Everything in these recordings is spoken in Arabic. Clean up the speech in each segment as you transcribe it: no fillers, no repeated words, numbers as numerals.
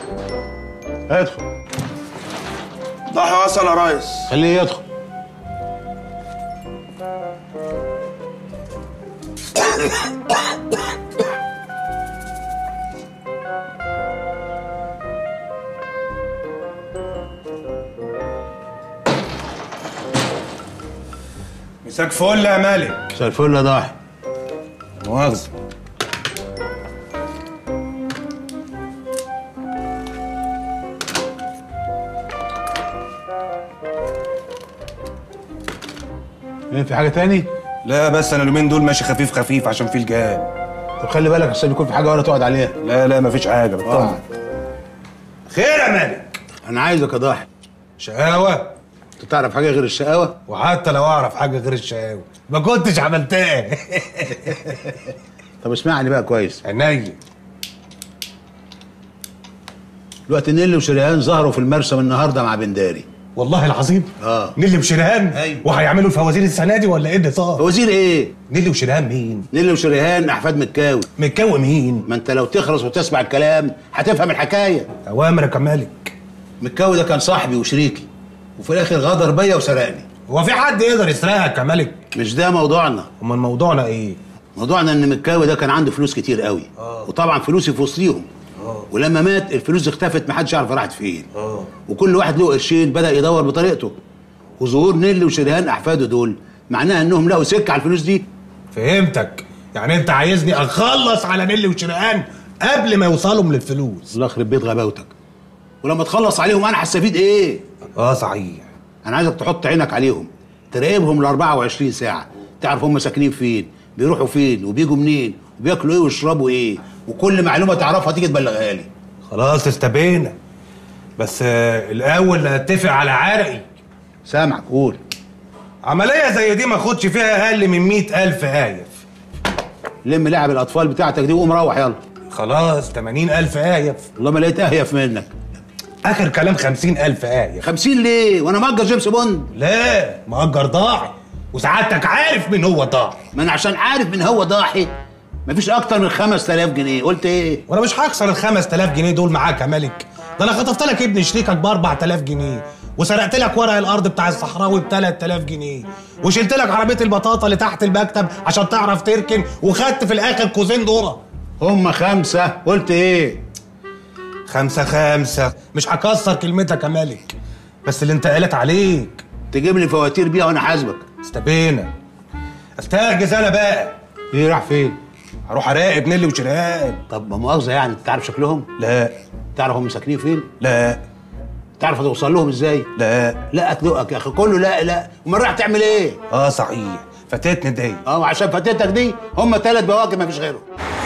ادخل. ضحى وصل يا ريس. خليه يدخل. مساك فل يا مالك. مساء الفل يا ضاحي. مؤاخذة. ايه في حاجة تاني؟ لا بس انا اليومين دول ماشي خفيف خفيف عشان في الجهاد. طب خلي بالك عشان يكون في حاجة ولا تقعد عليها. لا مفيش حاجة بطمن. خير يا مالك. أنا عايزك يا ضاحي. شقاوة؟ أنت تعرف حاجة غير الشقاوة؟ وحتى لو أعرف حاجة غير الشقاوة ما كنتش عملتها. طب اسمعني بقى كويس. عينيا. دلوقتي نيلي وشريهان ظهروا في المرسم النهارده مع بنداري. والله العظيم؟ نيلي وشريهان؟ ايوه. وهيعملوا الفوازير السنة دي ولا إيه اللي صار؟ فوازير إيه؟ نيلي وشريهان مين؟ نيلي وشريهان أحفاد مكاوي. مكاوي مين؟ ما أنت لو تخلص وتسمع الكلام هتفهم الحكاية. أوامرك يا مالك. مكاوي ده كان صاحبي وشريكي وفي الآخر غدر بيا وسرقني. هو في حد يقدر يسرقك يا مالك؟ مش ده موضوعنا. أمال موضوعنا إيه؟ موضوعنا إن مكاوي ده كان عنده فلوس كتير قوي. وطبعا فلوسي في وسطيهم. ولما مات الفلوس اختفت محدش يعرف راحت فين. وكل واحد له قرشين بدأ يدور بطريقته. وظهور نيلي وشريهان أحفاده دول معناها إنهم لقوا سكة على الفلوس دي. فهمتك. يعني أنت عايزني أخلص على نيلي وشريهان قبل ما يوصلوا للفلوس. الله يخرب بيت غباوتك. ولما تخلص عليهم أنا هستفيد إيه؟ صحيح. أنا عايزك تحط عينك عليهم، تراقبهم ال 24 ساعة، تعرف هم ساكنين فين، بيروحوا فين، وبيجوا منين، وبياكلوا إيه ويشربوا إيه، وكل معلومة تعرفها تيجي تبلغها لي. خلاص استبينا. بس الأول أتفق على عرقي. سامعك قول. عملية زي دي ما اخدش فيها أقل من 100,000 آيف. لم لعب الأطفال بتاعتك دي وقوم روح يلا. خلاص 80,000 آيف. والله ما لقيت أهيف منك. آخر كلام 50,000 آيف. 50 ليه؟ وأنا مأجر جيمس بوند؟ لا مأجر ضاحي، وسعادتك عارف مين هو ضاحي. ما أنا عشان عارف مين هو ضاحي مفيش أكتر من 5000 جنيه، قلت إيه؟ وأنا مش هكسر ال 5000 جنيه دول معاك يا ملك. ده أنا خطفت لك ابن شريكك ب 4000 جنيه، وسرقت لك ورق الأرض بتاع الصحراوي ب 3000 جنيه، وشلت لك عربية البطاطا اللي تحت المكتب عشان تعرف تركن، وخدت في الآخر كوزين ذرة. هم 5، قلت إيه؟ 5 مش هكسر كلمتك يا ملك، بس اللي انت قالت عليك. تجيب لي فواتير بيها وأنا حاسبك. استبينا. استهجز أنا بقى. إيه راح فين؟ هروح أراقب نيلي وشريهان. طب ما مؤاخذة يعني أنت تعرف شكلهم؟ لا. تعرف هم ساكنين فين؟ لا. تعرف هتوصل لهم ازاي؟ لا. لا اتلقك يا اخي، كله لا. امال رايح تعمل ايه؟ صحيح فاتتني دي. وعشان فاتتك دي هم 3 بواكب مفيش غيرهم.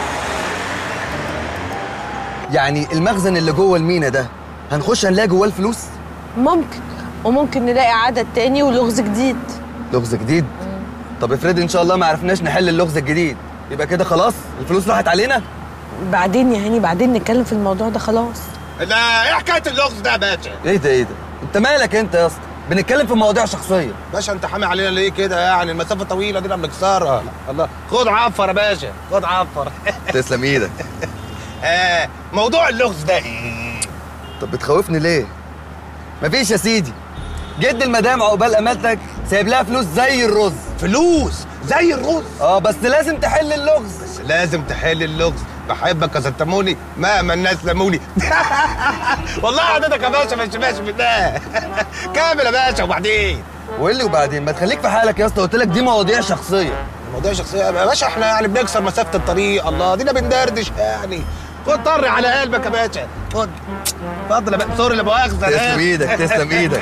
يعني المخزن اللي جوه المينا ده هنخش هنلاقي جواه الفلوس؟ ممكن، وممكن نلاقي عدد تاني ولغز جديد. لغز جديد؟ طب افرض ان شاء الله ما عرفناش نحل اللغز الجديد، يبقى كده خلاص الفلوس راحت علينا؟ بعدين يا هاني، بعدين نتكلم في الموضوع ده خلاص. لا ايه حكايه اللغز ده يا باشا؟ ايه ده؟ انت مالك انت يا اسطى؟ بنتكلم في مواضيع شخصيه. باشا انت حامي علينا ليه كده؟ يعني المسافه طويله دي بنكسرها. الله خد عفر يا باشا، خد عفر. تسلم ايدك. موضوع اللغز ده ايه؟ طب بتخوفني ليه؟ مفيش يا سيدي، جد المدام عقبال امالتك سايب لها فلوس زي الرز. فلوس زي الرز؟ بس لازم تحل اللغز. بس لازم تحل اللغز. بحبك يا ستموني مهما الناس لموني. والله حضرتك يا باشا مش ماشي في ده. كامل يا باشا. وبعدين وايه اللي وبعدين؟ ما تخليك في حالك يا اسطى، قلت لك دي مواضيع شخصيه. مواضيع شخصيه يا باشا؟ احنا يعني بنكسر مسافه الطريق. الله دينا بندردش يعني. خد طري على قلبك يا باشا، خد. اتفضل يا باشا. سوري لا مؤاخذه. تسلم ايدك تسلم ايدك.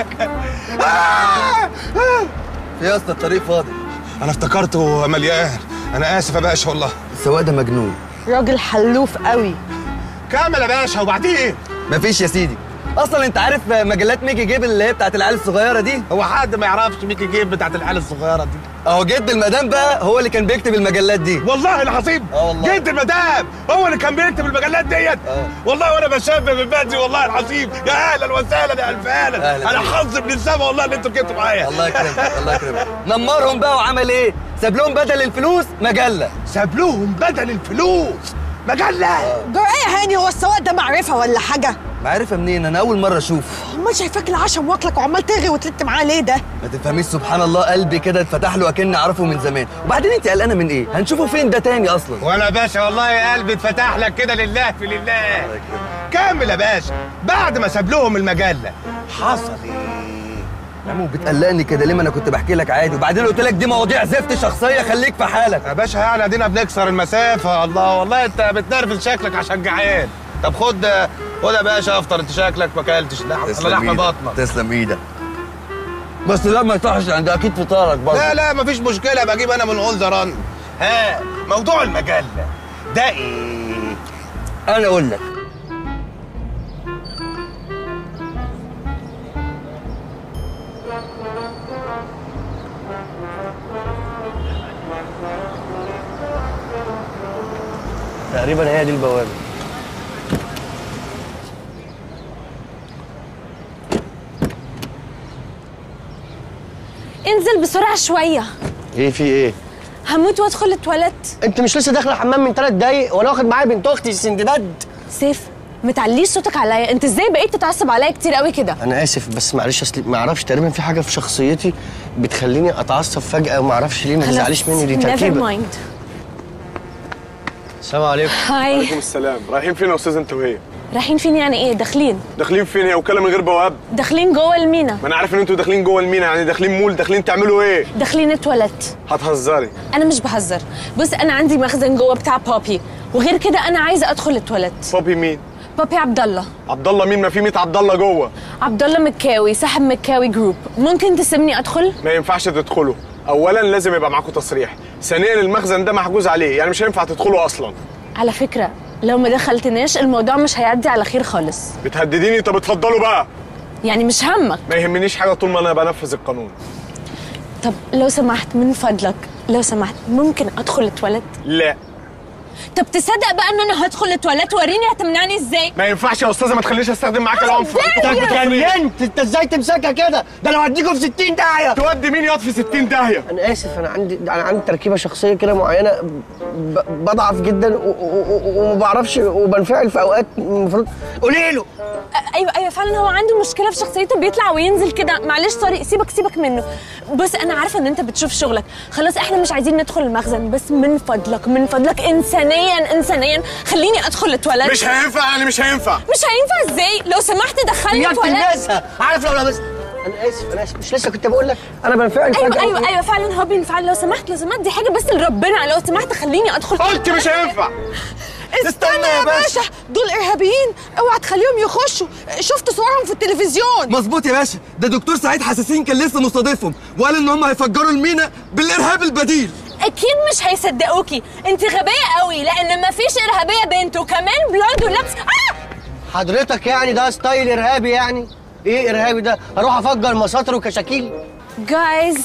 يا اسطى الطريق فاضي. انا افتكرته مليان. انا اسف يا باشا والله. السواق ده مجنون. راجل حلوف قوي. كمل يا باشا. وبعدين؟ مفيش يا سيدي. اصلا انت عارف مجلات ميكي جيب اللي هي بتاعت العيال الصغيره دي؟ هو حد ما يعرفش ميكي جيب بتاعت العيال الصغيره دي؟ اهو جد المدام بقى هو اللي كان بيكتب المجلات دي. والله العظيم. والله جد المدام هو اللي كان بيكتب المجلات ديت. والله وانا بشبه من بدري والله العظيم. يا اهلا وسهلا يا الف اهلا. انا حظ من السما والله ان انتوا ركبتوا معايا. الله يكرمك الله يكرمك. نمرهم بقى وعمل ايه؟ ساب لهم بدل الفلوس مجله. ساب لهم بدل الفلوس مجله؟ جرأة يا هاني، هو السواق ده معرفه ولا حاجه؟ معرفه منين؟ انا اول مره اشوف. امال شايفاك العشم واكلك وعمال تغي وتلت معاه ليه ده؟ ما تفهميش، سبحان الله قلبي كده اتفتح له اكني اعرفه من زمان. وبعدين انت قلقانه من ايه؟ هنشوفه فين ده تاني اصلا؟ وانا يا باشا والله يا قلبي اتفتح لك كده لله في لله. كمل يا باشا. بعد ما ساب لهم المجله حصل ايه؟ يا عم بتقلقني كده ليه؟ ما انا كنت بحكي لك عادي، وبعدين قلت لك دي مواضيع زفت شخصيه، خليك في حالك يا باشا. يعني ادينا بنكسر المسافه. الله والله انت بتنرفز شكلك عشان جعان. طب خد يا باشا افطر، انت شكلك ما اكلتش لحم بطنك. تسلم ايدك. بس لا ما يصحش عند اكيد فطارك برضه. لا مفيش مشكله، بجيب انا من اول زران. ها موضوع المجله ده ايه؟ انا اقول لك. تقريبا هي دي البوابه. انزل بسرعه شويه. ايه في ايه؟ هموت وادخل التواليت. انت مش لسه داخله الحمام من 3 دقايق وانا واخد معايا بنت اختي سندباد؟ سيف ما تعليش صوتك عليا، انت ازاي بقيت تتعصب عليا كتير قوي كده؟ انا اسف بس معلش، اصل ما اعرفش تقريبا في حاجه في شخصيتي بتخليني اتعصب فجاه وما اعرفش ليه. ما تزعليش مني، دي نيفر تركيبه. مايند. السلام عليكم. هاي. وعليكم السلام. رايحين فين يا استاذ انت وهي؟ رايحين فين يعني ايه؟ داخلين. داخلين فين؟ هي وكاله من غير بواب؟ داخلين جوه المينا. ما انا عارف ان انتوا داخلين جوه المينا، يعني داخلين مول، داخلين تعملوا ايه؟ داخلين التواليت. هتهزري؟ انا مش بهزر. بص انا عندي مخزن جوه بتاع بابي، وغير كده انا عايزه ادخل التواليت. بابي مين؟ بابي عبد الله. عبد الله مين؟ ما في 100 عبد الله جوه. عبد الله مكاوي، صاحب مكاوي جروب. ممكن تسيبني ادخل؟ ما ينفعش تدخلوا. اولا لازم يبقى معاكم تصريح، ثانيا المخزن ده محجوز عليه، يعني مش هينفع تدخلوا اصلا. على فكره لو ما دخلتناش الموضوع مش هيعدي على خير خالص. بتهدديني؟ طب اتفضلوا بقى. يعني مش همك؟ ما يهمنيش حاجه طول ما انا بنفذ القانون. طب لو سمحت من فضلك، لو سمحت ممكن ادخل التواليت؟ لا. طب تصدق بقى ان انا هدخل التواليت؟ وريني هتمنعني ازاي؟ ما ينفعش يا استاذه، ما تخلينيش استخدم معاك العنف. انت اتجننت؟ انت ازاي تمسكها كده؟ ده انا هوديكوا في 60 داهيه. تودي مين ياض في 60 داهيه؟ انا اسف، انا عندي تركيبه شخصيه كده معينه، بضعف جدا وما بعرفش وبنفعل في اوقات المفروض. قولي له. ايوه فعلا هو عنده مشكله في شخصيته، بيطلع وينزل كده. معلش سوري، سيبك منه. بص انا عارفه ان انت بتشوف شغلك، خلاص احنا مش عايزين ندخل المخزن، بس من فضلك انسانيا خليني ادخل التواليت. مش هينفع يعني، مش هينفع. مش هينفع ازاي؟ لو سمحت دخلني التواليت. عارف لو لبست. انا اسف مش لسه كنت بقول لك انا بنفعل فجأة. ايوه فعلا هو بينفعل. لو سمحت دي حاجه بس لربنا، لو سمحت خليني ادخل. قلت مش هينفع. استنى يا باشا، دول ارهابيين، اوعى تخليهم يخشوا. شفت صورهم في التلفزيون. مظبوط يا باشا، ده دكتور سعيد حساسين كان لسه مستضيفهم وقال ان هم هيفجروا المينا بالارهاب البديل. اكيد مش هيصدقوكي، انت غبيه قوي، لان مفيش ارهابيه بنت وكمان بلوند ولابس. حضرتك يعني ده ستايل ارهابي يعني؟ ايه ارهابي ده؟ هروح افجر مساطر وكشاكيل؟ جايز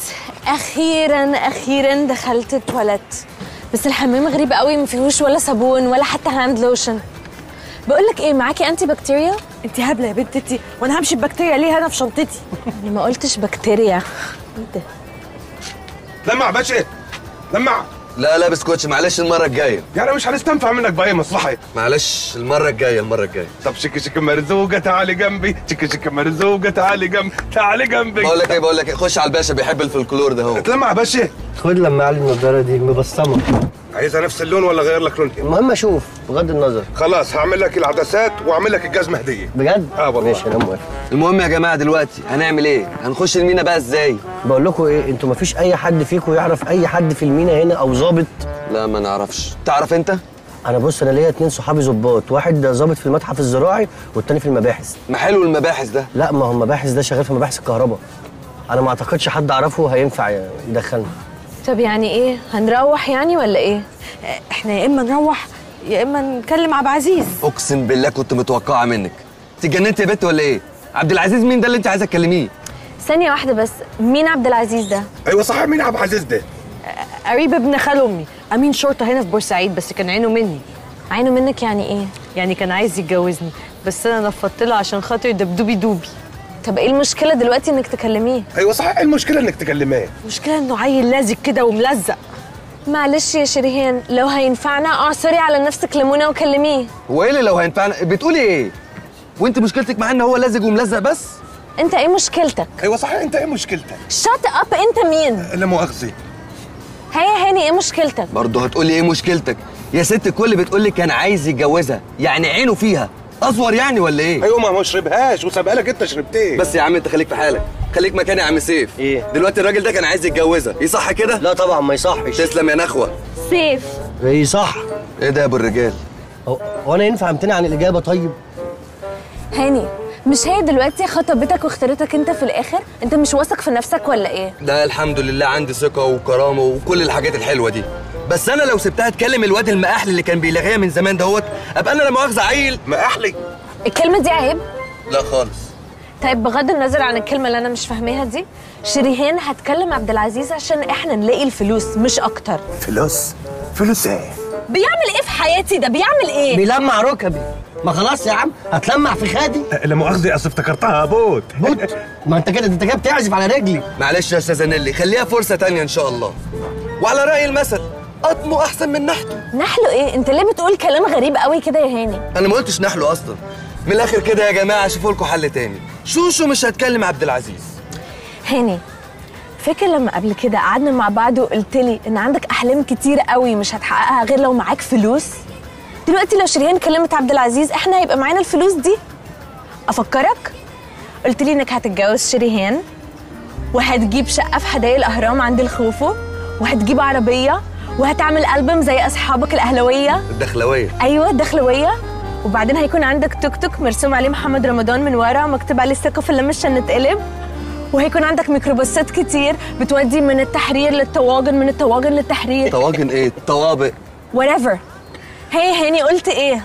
اخيرا دخلت التواليت، بس الحمام غريب قوي، ما فيهوش ولا صابون ولا حتى هاند لوشن. بقول لك ايه، معاكي انتي بكتيريا؟ انت هبله يا بنت انت، وانا همشي ببكتيريا ليه؟ انا في شنطتي. انا ما قلتش بكتيريا. ايه ده؟ لمع باشا، لمع. لا بسكوتش، معلش المره الجايه. يعني مش هنستنفع منك باي مصلحه. معلش المره الجايه. طب شك مرزوقه تعالي جنبي، شك مرزوقه تعالي جنبي. بقول لك ايه، خش على الباشا بيحب الفلكلور ده. هو اتلمع يا باشا. خد لما علي النضاره دي مبصمه. عايزها نفس اللون ولا اغير لك لونها؟ المهم اشوف بغض النظر. خلاص هعمل لك العدسات واعمل لك الجزمه هديه. بجد؟ والله. ماشي انا موافق. المهم يا جماعه دلوقتي هنعمل ايه؟ هنخش المينا بقى ازاي؟ بقول لكم ايه، انتوا مفيش اي حد فيكم يعرف اي حد في المينا هنا او ظابط؟ لا ما نعرفش. تعرف انت؟ انا بص، انا ليا 2 صحابي ظباط، واحد ظابط في المتحف الزراعي والتاني في المباحث. ما حلو المباحث ده. لا ما هو المباحث ده شغال في مباحث الكهرباء. انا ما اعتقدش حد اعرفه هينفع يدخلنا. طب يعني ايه، هنروح يعني ولا ايه؟ احنا يا اما نروح يا اما نكلم عبد العزيز. اقسم بالله كنت متوقعه منك. انت اتجننت يا بت ولا ايه؟ عبد العزيز مين ده اللي انت عايزه تكلميه؟ ثانيه واحده بس، مين عبد العزيز ده؟ ايوه صحيح، مين عبد العزيز ده؟ قريب ابن خال امي، امين شرطه هنا في بورسعيد، بس كان عينه مني. عينه منك يعني ايه؟ يعني كان عايز يتجوزني، بس انا نفضت له عشان خاطر دبدوبي دوبي. طب ايه المشكله دلوقتي انك تكلميه؟ ايوه صحيح، ايه المشكله انك تكلميه؟ المشكله انه عيل لازق كده وملزق. معلش يا شريهان، لو هينفعنا اعصري على نفسك ليمونه وكلميه. هو ايه اللي لو هينفعنا؟ بتقولي ايه؟ وانت مشكلتك معاه ان هو لازق وملزق بس؟ انت ايه مشكلتك؟ ايوه صحيح، انت ايه مشكلتك؟ شات اب، انت مين؟ لا مؤاخذه. هيا هاني ايه مشكلتك؟ برضه هتقولي ايه مشكلتك؟ يا ست الكل بتقول لك كان عايز يتجوزها، يعني عينه فيها اصور يعني ولا ايه؟ ايوه ما شربهاش وسابها لك انت شربتيه. بس يا عم انت خليك في حالك، خليك مكاني يا عم سيف. ايه؟ دلوقتي الراجل ده كان عايز يتجوزها، ايه صح كده؟ لا طبعا ما يصحش. تسلم يا نخوه. سيف ايه صح؟ ايه ده يا ابو الرجال؟ هو انا ينفع امتنع عن الاجابه طيب؟ هاني، مش هي دلوقتي خطبتك واختارتك انت في الاخر؟ انت مش واثق في نفسك ولا ايه؟ ده الحمد لله عندي ثقه وكرامه وكل الحاجات الحلوه دي، بس انا لو سبتها تكلم الواد المقاحلي اللي كان بيلاغيها من زمان دهوت ابقى انا لا مؤاخذه عيل مقاحلي. الكلمه دي عيب؟ لا خالص. طيب بغض النظر عن الكلمه اللي انا مش فاهماها دي، شريهان هتكلم عبد العزيز عشان احنا نلاقي الفلوس مش اكتر. فلوس؟ فلوس ايه؟ بيعمل ايه في حياتي ده؟ بيعمل ايه؟ بيلمع ركبي. ما خلاص يا عم هتلمع في خادي. لا مؤاخذه، اصل افتكرتها بوت. بوت؟ ما انت كده انت جاي بتعزف على رجلي. معلش يا استاذه نيلي، خليها فرصه تانية ان شاء الله. وعلى راي المثل قطمه احسن من نحته. نحله ايه؟ انت ليه بتقول كلام غريب قوي كده يا هاني؟ انا ما قلتش نحله اصلا. من الاخر كده يا جماعه شوفوا لكم حل تاني. شوشو مش هتكلم عبد العزيز. هاني، فاكر لما قبل كده قعدنا مع بعض وقلت لي ان عندك احلام كتير قوي مش هتحققها غير لو معاك فلوس؟ دلوقتي لو شريهان كلمت عبد العزيز احنا هيبقى معانا الفلوس دي. افكرك؟ قلت لي انك هتتجوز شريهان وهتجيب شقه في حدائق الاهرام عند الخوفو وهتجيب عربيه وهتعمل ألبوم زي اصحابك الاهلاويه. الدخلويه. ايوه الدخلويه. وبعدين هيكون عندك توك توك مرسوم عليه محمد رمضان من ورا ومكتوب عليه الثقه في اللي مش هنتقلب. وهيكون عندك ميكروباصات كتير بتودي من التحرير للطواجن، من الطواجن للتحرير. طواجن ايه؟ طوابق. whatever. هي هاني قلت ايه؟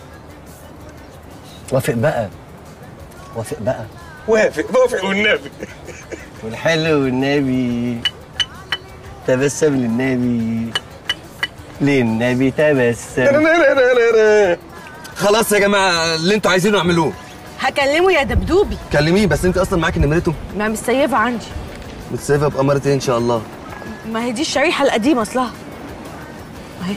وافق بقى. وافق بقى. وافق والنبي. والحلو والنبي تبسم للنبي، للنبي تبسم. خلاص يا جماعه اللي انتوا عايزينه اعملوه. هكلمه يا دبدوبي. كلميه، بس انت اصلا معاكي نمرته؟ ما متسيفه عندي. متسيبها بأمارة ايه ان شاء الله؟ ما هي دي الشريحه القديمه اصلها اهي.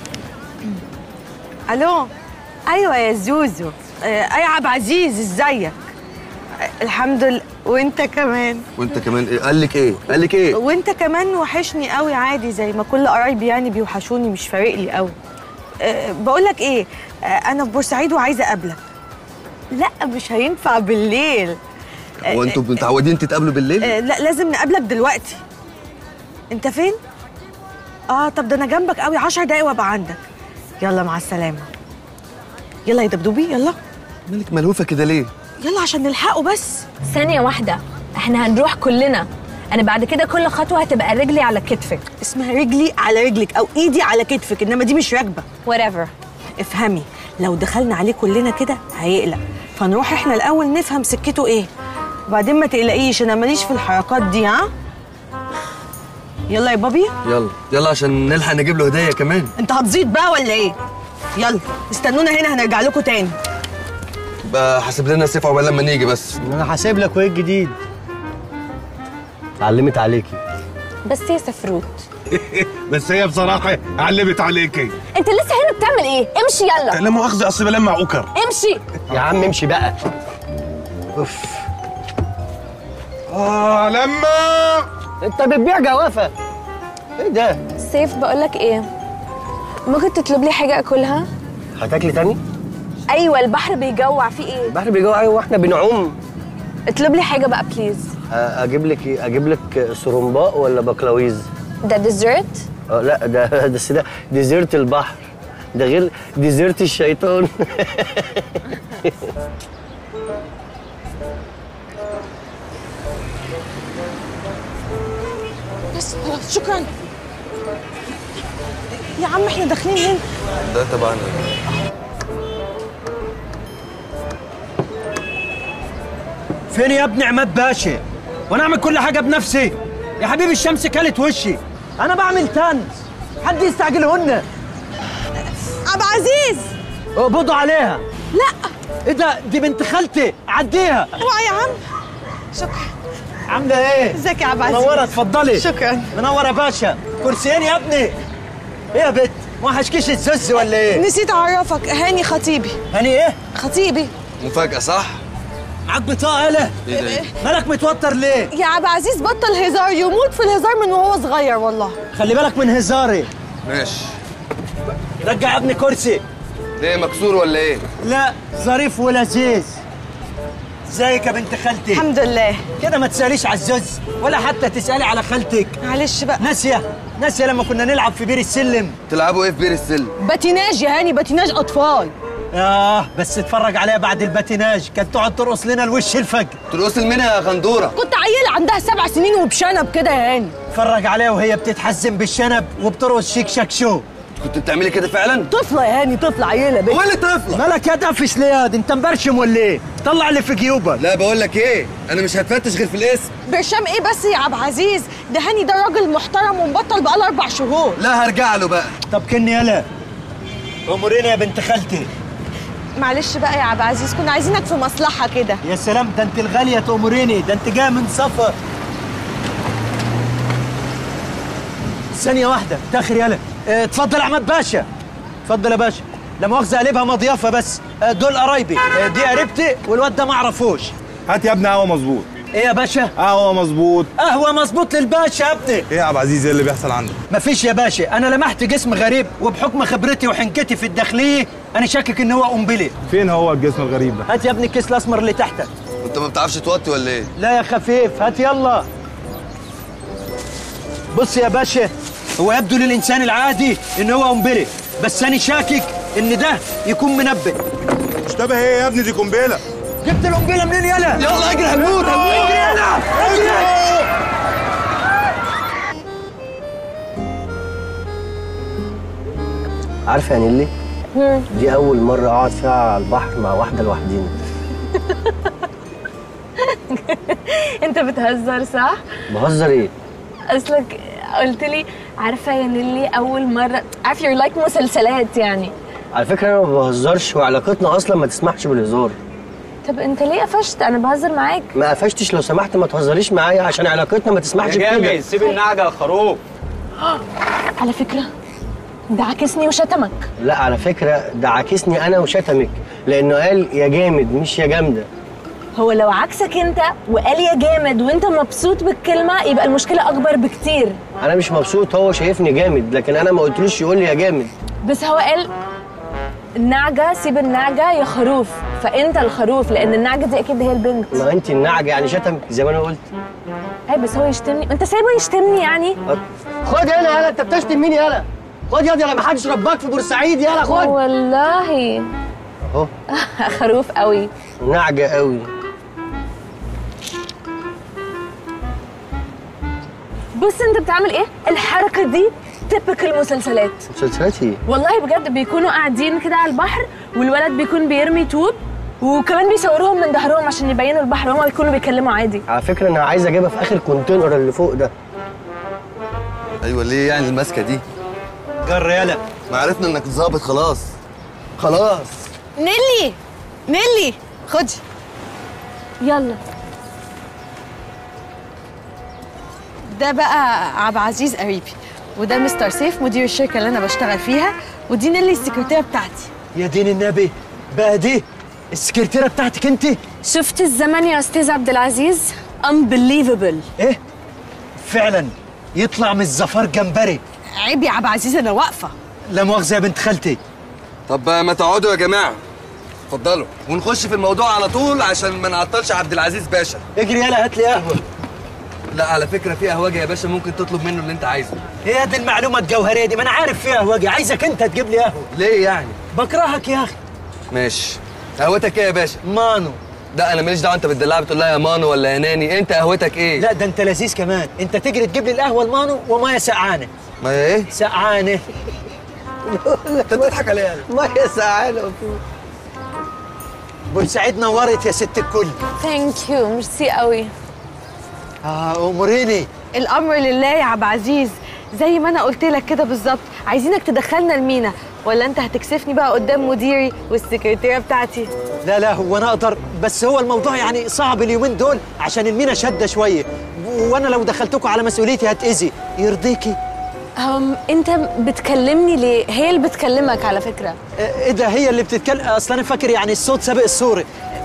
الو. ايوه يا زوزو. اي عبد العزيز ازيك؟ الحمد لله. وانت كمان. وانت كمان ايه؟ قال لك ايه؟ قال لك ايه؟ وانت كمان وحشني قوي عادي زي ما كل قرايبي يعني بيوحشوني، مش فارق لي قوي. بقول لك ايه، انا في بورسعيد وعايزه اقابلك. لا مش هينفع بالليل. هو انتوا متعودين تتقابلوا بالليل؟ لا لازم نقابلك دلوقتي. انت فين؟ طب ده انا جنبك قوي، 10 دقايق وابقى عندك. يلا مع السلامه. يلا يا دبدوبي يلا. مالك ملهوفه كده ليه؟ يلا عشان نلحقه بس. ثانية واحدة، احنا هنروح كلنا. انا بعد كده كل خطوة هتبقى رجلي على كتفك. اسمها رجلي على رجلك او ايدي على كتفك، انما دي مش راكبه. whatever. افهمي، لو دخلنا عليه كلنا كده هيقلق، فنروح احنا الاول نفهم سكته ايه، وبعدين ما تقلقيش انا ماليش في الحركات دي. ها يلا يا بابي. يلا يلا عشان نلحق نجيب له هديه كمان. انت هتزيد بقى ولا ايه؟ يلا استنونا هنا هنرجع لكم تاني. بقى حاسب لنا سيف عقبال لما نيجي بس. انا حاسب لك وايه الجديد؟ علمت عليكي. بس يا سفروت. بس هي بصراحه علمت عليكي. انت لسه هنا بتعمل ايه؟ امشي يلا. لا مؤاخذه، اصل بلمع اوكر. امشي يا عم امشي بقى. اوف. لما انت بتبيع جوافه؟ ايه ده؟ سيف بقولك ايه، ممكن تطلب لي حاجة اكلها؟ هتاكلي تاني؟ ايوه البحر بيجوع، في ايه؟ البحر بيجوع ايوه واحنا بنعوم. اطلب لي حاجة بقى بليز. اجيب لك ايه؟ اجيب لك سرمباء ولا بقلاويز؟ ده ديزرت؟ لا ده ديزرت البحر، ده غير ديزرت الشيطان. بس خلاص شكرا يا عم، احنا داخلين هنا. ده طبعا. فين يا ابني عماد باشا؟ وانا اعمل كل حاجه بنفسي؟ يا حبيبي الشمس كلت وشي، انا بعمل تنس، حد يستعجلهن. عبد العزيز اقبضوا عليها. لا ايه ده؟ دي بنت خالتي، عديها. اوعى يا عم. شكرا. عامله ايه؟ ازيك يا عبد العزيز؟ منوره، اتفضلي. شكرا. منوره يا باشا. كرسيين يا ابني. ايه يا بت؟ ما وحشكيش الزز ولا ايه؟ نسيت اعرفك، هاني خطيبي. هاني ايه؟ خطيبي. مفاجأة صح؟ معاك بطاقة يالا؟ ايه ده؟ مالك متوتر ليه؟ يا عبد العزيز بطل هزار، يموت في الهزار من وهو صغير والله. خلي بالك من هزاري. ماشي. رجع يا ابني كرسي. ليه مكسور ولا ايه؟ لا ظريف ولذيذ. ازيك يا بنت خالتي؟ الحمد لله. كده ما تساليش على الزوز ولا حتى تسالي على خالتك. معلش بقى. ناسيه لما كنا نلعب في بير السلم. تلعبوا ايه في بير السلم؟ باتيناج يا هاني، باتيناج اطفال. بس اتفرج عليها بعد الباتيناج، كانت تقعد ترقص لنا الوش الفجر. ترقص منها يا غندوره. كنت عيله عندها 7 سنين وبشنب كده يا هاني. اتفرج عليها وهي بتتحزم بالشنب وبترقص شيك شاك شو. كنت بتعملي كده فعلا؟ طفله يا هاني، طفله عيله بنت. هو اللي طفله؟ مالك يا دفش ليه؟ انت مبرشم ولا ايه؟ طلع اللي في جيوبك. لا بقول لك ايه، انا مش هتفتش غير في الاسم. برشام ايه بس يا عبد العزيز؟ ده هاني ده راجل محترم ومبطل بقاله 4 شهور. لا هرجع له بقى. طب كني يالا اموريني يا بنت خالتي. معلش بقى يا عبد العزيز، كنا عايزينك في مصلحه كده. يا سلام، ده انت الغاليه تأمريني، ده انت جايه من سفر. ثانيه واحده تاخر يالا. اتفضل يا عماد باشا. اتفضل يا باشا. لا مؤاخذه قلبها مضيافه بس. دول قرايبي. دي قريبتي والواد ده ما اعرفوش. هات يا ابني قهوه مظبوط. ايه يا باشا؟ قهوه مظبوط. قهوه مظبوط للباشا يا ابني. ايه يا عبد العزيز، ايه اللي بيحصل عندك؟ مفيش يا باشا، انا لمحت جسم غريب وبحكم خبرتي وحنكتي في الداخليه انا شاكك ان هو قنبله. فين هو الجسم الغريب ده؟ هات يا ابني الكيس الاسمر اللي تحتك. انت ما بتعرفش توطي ولا ايه؟ لا يا خفيف، هات يلا. بص يا باشا، هو يبدو للانسان العادي ان هو قنبله، بس انا شاكك ان ده يكون منبه. مشتبه ايه يا ابني؟ دي قنبله. جبت القنبله منين يلا؟ يلا اجري هنموت اجري يلا اجري. عارفه يا نيلي؟ دي اول مره اقعد فيها على البحر مع واحده لوحدينا. انت بتهزر صح؟ بهزر ايه؟ اصلك قلت لي عارفه يا نيلي اول مره، عارف يور لايك مسلسلات يعني. على فكره انا ما بهزرش وعلاقتنا اصلا ما تسمحش بالهزار. طب انت ليه قفشت؟ انا بهزر معاك. ما قفشتش، لو سمحت ما تهزريش معايا عشان علاقتنا ما تسمحش بكده. سيب النعجه يا خروف. على فكره ده عكسني وشتمك. لا على فكره ده عاكسني انا وشتمك، لانه قال يا جامد مش يا جامده. هو لو عكسك انت وقال يا جامد وانت مبسوط بالكلمه يبقى المشكله اكبر بكتير. انا مش مبسوط، هو شايفني جامد لكن انا ما قلتلوش يقول لي يا جامد. بس هو قال النعجه سيب النعجه يا خروف، فانت الخروف لان النعجه دي اكيد هي البنت. ما انت النعجه يعني شتمك زي ما انا قلت. اي بس هو يشتمني، انت سايبه يشتمني يعني؟ خد يلا انت بتشتم مين يلا؟ خد يلا، ما حدش رباك في بورسعيد يلا خد. والله اهو خروف قوي. نعجه قوي. بص انت بتعمل ايه؟ الحركه دي تبكل مسلسلات. مسلسلات ايه؟ والله بجد بيكونوا قاعدين كده على البحر والولد بيكون بيرمي طوب وكمان بيصوروهم من ظهرهم عشان يبينوا البحر وهم بيكونوا بيتكلموا عادي. على فكره انا عايز اجيبها في اخر كونتينر اللي فوق ده. ايوه ليه يعني الماسكه دي؟ جر يلا. ما عرفنا انك ظابط خلاص. خلاص. نيلي خدي يلا. ده بقى عبد العزيز قريبي، وده مستر سيف مدير الشركه اللي انا بشتغل فيها، ودي نيلي السكرتيره بتاعتي. يا دين النبي، بقى دي السكرتيره بتاعتك انت؟ شفت الزمن يا استاذ عبد العزيز؟ unbelievable. ايه؟ فعلا يطلع من الزفار جمبري. عيب يا عبد العزيز انا واقفه. لا مؤاخذه يا بنت خالتي. طب ما تقعدوا يا جماعه، اتفضلوا ونخش في الموضوع على طول عشان ما نعطلش عبد العزيز باشا. اجري يلا هات لي قهوه. لا على فكره في قهوجي يا باشا، ممكن تطلب منه اللي انت عايزه. هي دي المعلومه الجوهريه دي، ما انا عارف فيها قهوجي، عايزك انت تجيب لي قهوه. ليه يعني؟ بكرهك يا اخي. ماشي. قهوتك ايه يا باشا؟ مانو. لا انا ماليش دعوه، انت بتدلعها بتقول لها يا مانو ولا يا ناني، انت قهوتك ايه؟ لا ده انت لذيذ كمان، انت تجري تجيب لي القهوه المانو وميه سقعانه. ما ايه؟ سقعانه. انت بتضحك عليها. ميه سقعانه. بورسعيد نورت يا ست الكل. ثانك يو، ميرسي قوي. اموريني. الامر لله يا عبد العزيز، زي ما انا قلت لك كده بالظبط، عايزينك تدخلنا المينا، ولا انت هتكسفني بقى قدام مديري والسكرتيره بتاعتي؟ لا هو انا اقدر، بس هو الموضوع يعني صعب اليومين دول عشان المينا شاده شويه، وانا لو دخلتكم على مسؤوليتي هتاذي. يرضيكي؟ انت بتكلمني ليه؟ هي اللي بتكلمك على فكره. ايه ده هي اللي بتتكلم؟ اصل انا فاكر يعني الصوت سابق الصوره.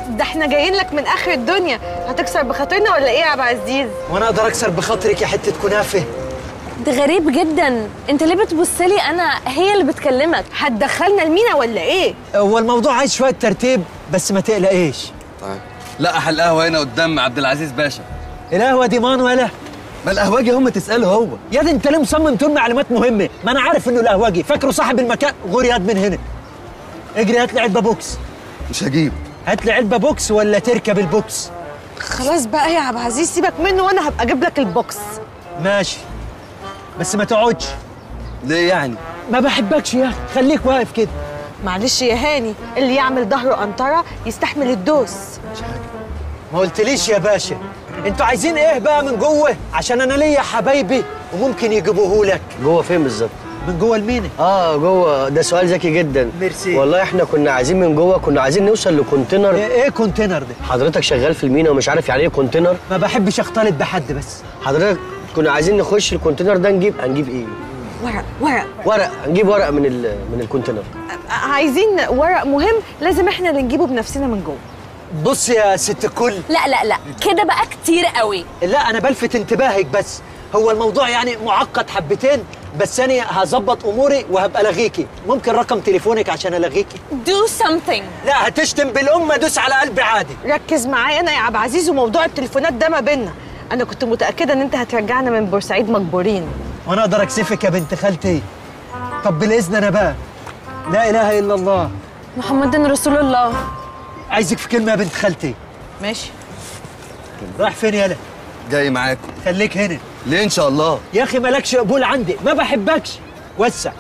ده احنا جايين لك من اخر الدنيا، هتكسر بخاطرنا ولا ايه يا عبد العزيز؟ وانا اقدر اكسر بخاطرك يا حته كنافه؟ ده غريب جدا، انت ليه بتبصلي؟ انا هي اللي بتكلمك. هتدخلنا المينا ولا ايه؟ هو الموضوع عايز شويه ترتيب بس ما تقلقيش. طيب لا القهوه هنا قدام عبد العزيز باشا. القهوه دي مان ولا؟ ما القهوجي هم تساله هو. يا دي انت ليه مصمم تقول معلومات مهمه؟ ما انا عارف انه القهوجي، فاكره صاحب المكان. غور ياد من هنا. اجري هات لي علبه بوكس. مش هجيب. هات لي علبه بوكس ولا تركب البوكس؟ خلاص بقى يا عبد العزيز سيبك منه وانا هبقى اجيب لك البوكس. ماشي بس ما تقعدش. ليه يعني؟ ما بحبكش يا اخي، خليك واقف كده. معلش يا هاني، اللي يعمل ظهره قنطره يستحمل الدوس. ما قلتليش يا باشا انتوا عايزين ايه بقى من جوه؟ عشان انا ليا حبايبي وممكن يجيبوهولك. جوه فين بالظبط؟ من جوه المينا. جوه. ده سؤال ذكي جدا. ميرسي. والله احنا كنا عايزين من جوه، كنا عايزين نوصل لكونتينر. ايه كونتينر ده؟ حضرتك شغال في المينا ومش عارف يعني ايه كونتينر؟ ما بحبش اختلط بحد بس. حضرتك كنا عايزين نخش الكونتينر ده، هنجيب ايه؟ ورق. هنجيب ورق من الكونتينر. عايزين ورق مهم لازم احنا اللي نجيبه بنفسنا من جوه. بص يا ست الكل. لا كده بقى كتير قوي. لا انا بلفت انتباهك بس. هو الموضوع يعني معقد حبتين، بس انا هظبط اموري وهبقى الغيكي. ممكن رقم تليفونك عشان الغيكي؟ Do something. لا هتشتم بالام ادوس على قلبي عادي. ركز معايا انا يا عبد العزيز، وموضوع التليفونات ده ما بيننا. انا كنت متاكده ان انت هترجعنا من بورسعيد مجبورين. وانا اقدر اكسفك يا بنت خالتي. طب بالاذن انا بقى. لا اله الا الله محمد رسول الله. عايزك في كلمه يا بنت خالتي. ماشي. رايح فين يالا؟ جاي معاكم. خليك هنا. ليه ان شاء الله؟ يا اخي مالكش قبول عندي، ما بحبكش. وسع.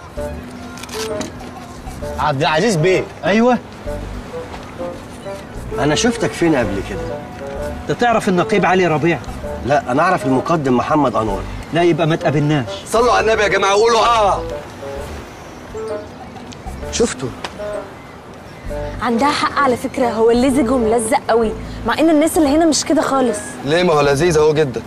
عبد العزيز بيه. ايوه. انا شفتك فين قبل كده؟ انت تعرف النقيب علي ربيع؟ لا انا اعرف المقدم محمد انور. لا يبقى ما تقابلناش. صلوا على النبي يا جماعه وقولوا شفته. عندها حق على فكره، هو لزج وملزق قوي، مع ان الناس اللي هنا مش كده خالص. ليه؟ ما هو لذيذ اهو جدا.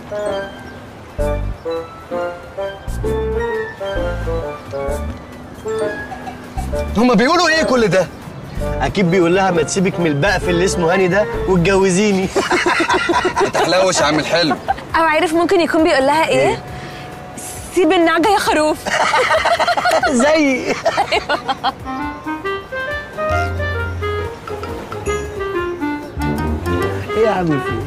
هما بيقولوا ايه كل ده؟ اكيد بيقول لها ما تسيبك من البقف اللي اسمه هاني ده وتجوزيني. ما تحلوش يا عم الحلو. او عارف ممكن يكون بيقول لها ايه؟ سيب النعجه يا خروف. زي ايه يا عم في؟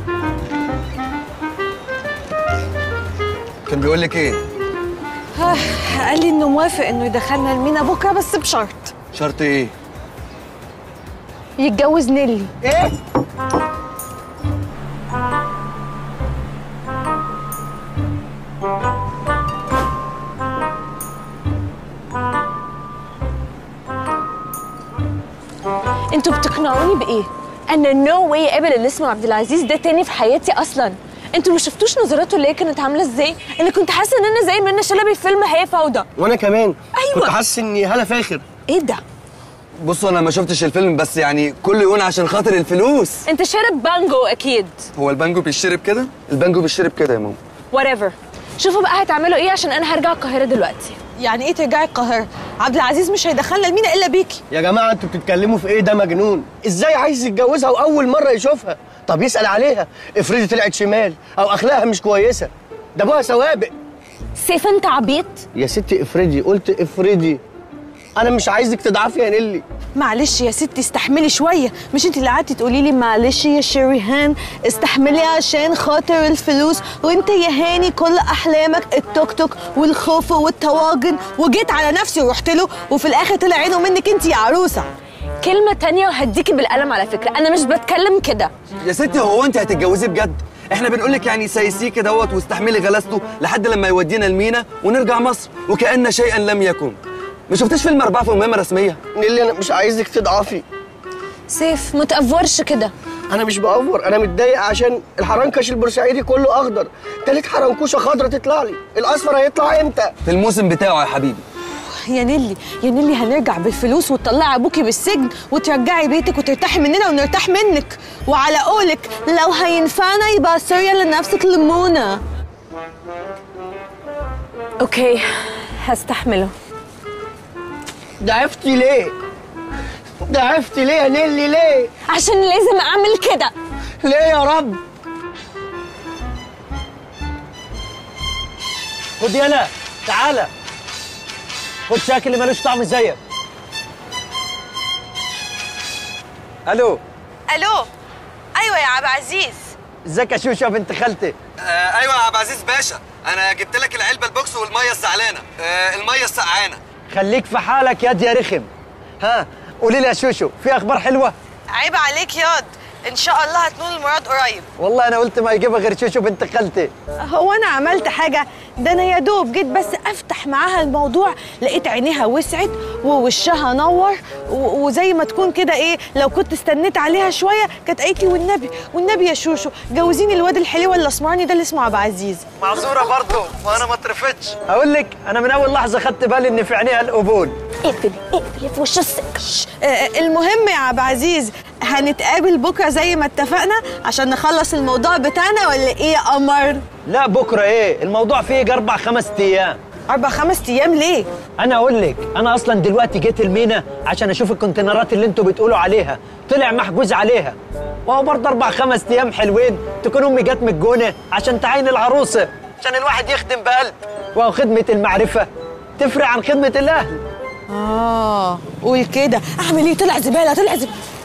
كان بيقول لك ايه؟ قال لي انه موافق انه يدخلنا المينا بكره بس بشرط. شرط ايه؟ يتجوز نيلي. ايه؟ انتوا بتقنعوني بايه؟ انا نو واي اقابل اللي اسمه عبد العزيز ده تاني في حياتي اصلا. انتوا ما شفتوش نظراته اللي هي كانت عامله ازاي؟ انا كنت حاسه ان انا زي منى شلبي في فيلم هي فوضى. وانا كمان. أيوة. كنت حاسس اني هلا فاخر. ايه ده؟ بصوا انا ما شفتش الفيلم، بس يعني كله يقول عشان خاطر الفلوس. انت شارب بانجو اكيد. هو البانجو بيشرب كده؟ البانجو بيشرب كده يا ماما. whatever. شوفوا بقى هتعملوا ايه عشان انا هرجع القاهره دلوقتي. يعني ايه ترجعي القاهره؟ عبد العزيز مش هيدخلنا المينا الا بيكي. يا جماعه انتوا بتتكلموا في ايه؟ ده مجنون. ازاي عايز يتجوزها واول مره يشوفها؟ طب يسال عليها، افرضي طلعت شمال او اخلاقها مش كويسه. ده ابوها سوابق. سيف انت عبيط. يا ستي افرضي، قلت افرضي. انا مش عايزك تضعفي يا نيلي. معلش يا ستي استحملي شويه، مش انت اللي قعدتي تقولي لي معلش يا شريهان استحملي عشان خاطر الفلوس، وانت يا هاني كل احلامك التوك توك والخوف والطواجن، وجيت على نفسي ورحت له وفي الاخر طلع عينه منك انت يا عروسه. كلمه تانية وهديكي بالقلم على فكره، انا مش بتكلم كده. يا ستي هو انت هتتجوزيه بجد؟ احنا بنقول لك يعني سيسيه كده واستحملي غلاسته لحد لما يودينا المينا ونرجع مصر وكأن شيئا لم يكن. ما شفتيش فيلم 4 في مهمة رسمية؟ نيلي انا مش عايزك تضعفي. سيف ما تأفورش كده. انا مش بأفور، انا متضايق عشان الحرنكش البورسعيدي كله اخضر، تالت حرنكوشه خضرا تطلع لي، الاصفر هيطلع امتى؟ في الموسم بتاعه يا حبيبي. يا نيلي يا نيلي هنرجع بالفلوس وتطلعي ابوكي بالسجن وترجعي بيتك وترتاحي مننا ونرتاح منك، وعلى قولك لو هينفعنا يبقى سوريا لنفسك لمونه. اوكي هستحمله. ضعفتي ليه؟ ضعفتي ليه يا نيلي ليه؟ عشان لازم اعمل كده. ليه يا رب؟ خد يلا تعالى خد شاكل اللي ملوش طعم زيك. الو. الو. ايوه يا عبد العزيز. ازيك يا شوشة بنت خالتي؟ ايوه يا عبد العزيز باشا، انا جبت لك العلبه البوكس والميه الزعلانه، الميه السقعانه. خليك في حالك ياد يا رخم. ها قولي لي يا شوشو، في اخبار حلوه؟ عيب عليك ياض، ان شاء الله هتنول المراد قريب. والله انا قلت ما يجيبها غير شوشو بنت خالتي. هو انا عملت حاجه؟ ده انا يا دوب جيت بس افتح معاها الموضوع لقيت عينيها وسعت ووشها نور وزي ما تكون كده ايه، لو كنت استنيت عليها شويه كانت قالت لي والنبي يا شوشو جوزيني الواد الحليوه الاسمراني ده اللي اسمه عبد العزيز. معذوره برضه وانا ما اترفتش. اقول لك انا من اول لحظه خدت بالي ان في عينيها القبول. اقفل في وش المهم يا عبد العزيز هنتقابل بكره زي ما اتفقنا عشان نخلص الموضوع بتاعنا ولا ايه يا قمر؟ لا بكره ايه، الموضوع فيه 4-5 ايام. 4-5 ايام ليه؟ انا اقول لك، انا اصلا دلوقتي جيت المينا عشان اشوف الكونتينرات اللي انتوا بتقولوا عليها، طلع محجوز عليها. وهو برضه 4-5 ايام حلوين تكون امي جت من الجونه عشان تعين العروسه، عشان الواحد يخدم بقلب. وهو خدمه المعرفه تفرق عن خدمه الاهل. قول كده. اعمل ايه؟ طلع زباله.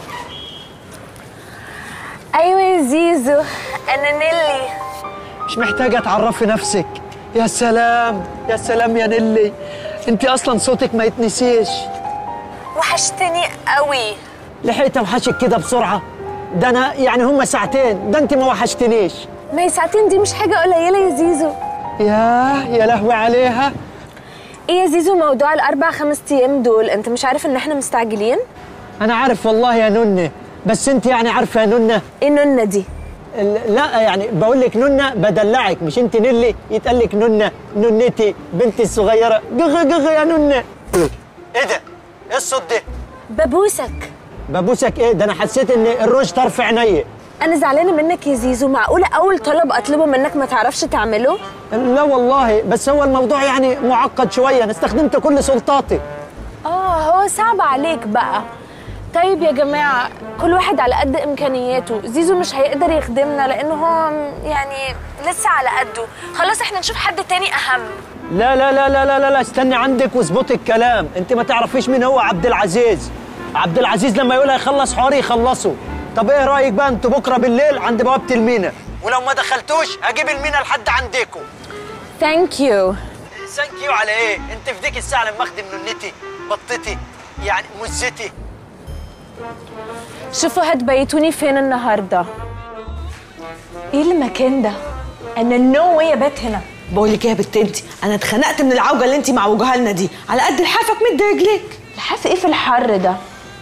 ايوه يا زيزو انا نيلي. مش محتاجه تعرفي نفسك. يا سلام يا سلام يا نيلي، انت اصلا صوتك ما يتنسيش. وحشتني قوي. لحقت اوحشك كده بسرعه؟ ده انا يعني هما ساعتين، ده انت ما وحشتنيش. ما هي ساعتين دي مش حاجه قليله يا زيزو. يا لهوي عليها. ايه يا زيزو موضوع ال4-5 ايام دول، انت مش عارف ان احنا مستعجلين؟ انا عارف والله يا ننة، بس انت يعني عارفه يا ننة. ايه ننة دي؟ لا يعني بقول لك ننة بدلعك، مش انت نيلي يتقال لك ننة، ننتي بنتي الصغيره. جغ يا ننة. ايه ده؟ ايه الصوت ده؟ ببوسك ايه ده؟ انا حسيت ان الروج طرف عينيا. انا زعلانه منك يا زيزو، معقوله اول طلب اطلبه منك ما تعرفش تعمله؟ لا والله، بس هو الموضوع يعني معقد شويه، انا استخدمت كل سلطاتي. هو صعب عليك بقى. طيب يا جماعه كل واحد على قد امكانياته، زيزو مش هيقدر يخدمنا لانه هو يعني لسه على قده. خلاص احنا نشوف حد تاني اهم. لا لا لا لا لا لا، استني عندك واظبطي الكلام. انت ما تعرفيش مين هو عبد العزيز. عبد العزيز لما يقول هيخلص حواري يخلصه. طب ايه رايك بقى انتوا بكره بالليل عند بوابه المينا، ولو ما دخلتوش هجيب المينا لحد عندكم. ثانك يو على ايه؟ انت في ديك الساعه لما اخدم ننتي بطتي يعني مزتي. شوفوا هتبيتوني فين النهارده؟ ايه المكان ده؟ انا نو واي ابات هنا. بقول لك ايه يا بت انتي، انا اتخنقت من العوجه اللي انتي معوجاها لنا دي. على قد لحافك مد رجليك. لحاف ايه في الحر ده؟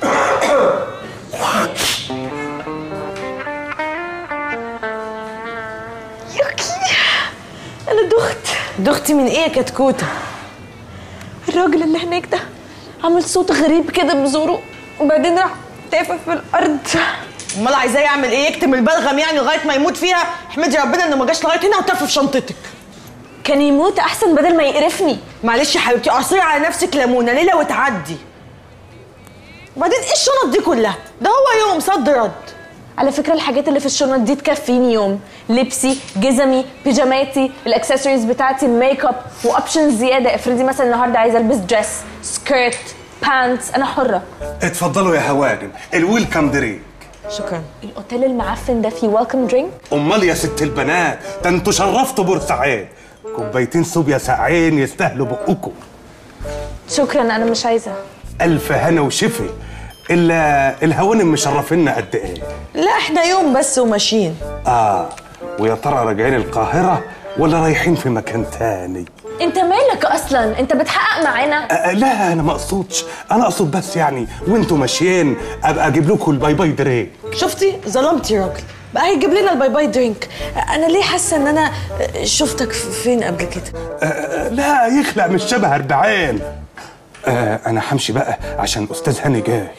يوكي انا دختي من ايه يا كتكوته؟ الراجل اللي هناك ده عمل صوت غريب كده بزوره وبعدين راح تافه في الارض. امال عايزاه يعمل ايه؟ يكتم البلغم يعني لغايه ما يموت فيها؟ احمدي ربنا انه ما جاش لغايه هنا وتف في شنطتك. كان يموت احسن بدل ما يقرفني. معلش يا حبيبتي، عصري على نفسك ليمونه ليله وتعدي. وبعدين ايه الشنط دي كلها؟ ده هو يوم صد رد. على فكره الحاجات اللي في الشنط دي تكفيني يوم. لبسي، جزمي، بيجاماتي، الاكسسوارز بتاعتي، الميك اب، واوبشنز زياده. افرضي مثلا النهارده عايزه البس دريس، سكيرت، بانتس، انا حره. اتفضلوا يا هواجم، الويلكم درينك. شكرا. الاوتيل المعفن ده فيه ويلكم درينك؟ امال يا ست البنات، ده انتوا شرفتوا بورسعيد. كوبايتين صوبيا ساقعين يستاهلوا بقكم. شكرا انا مش عايزه. الف هنا وشفي. الا الهوانم مشرفينا قد ايه؟ لا احنا يوم بس وماشيين. ويا ترى راجعين القاهره ولا رايحين في مكان تاني؟ انت مالك اصلا؟ انت بتحقق معانا؟ لا انا ما اقصدش، انا اقصد بس يعني وانتوا ماشيين ابقى اجيب لكم الباي باي درينك. شفتي ظلمتي يا راجل، بقى هيجيب لنا الباي باي درينك. انا ليه حاسه ان انا شفتك فين قبل كده؟ لا يخلق مش شبه 40. انا همشي بقى عشان استاذ هاني جاي.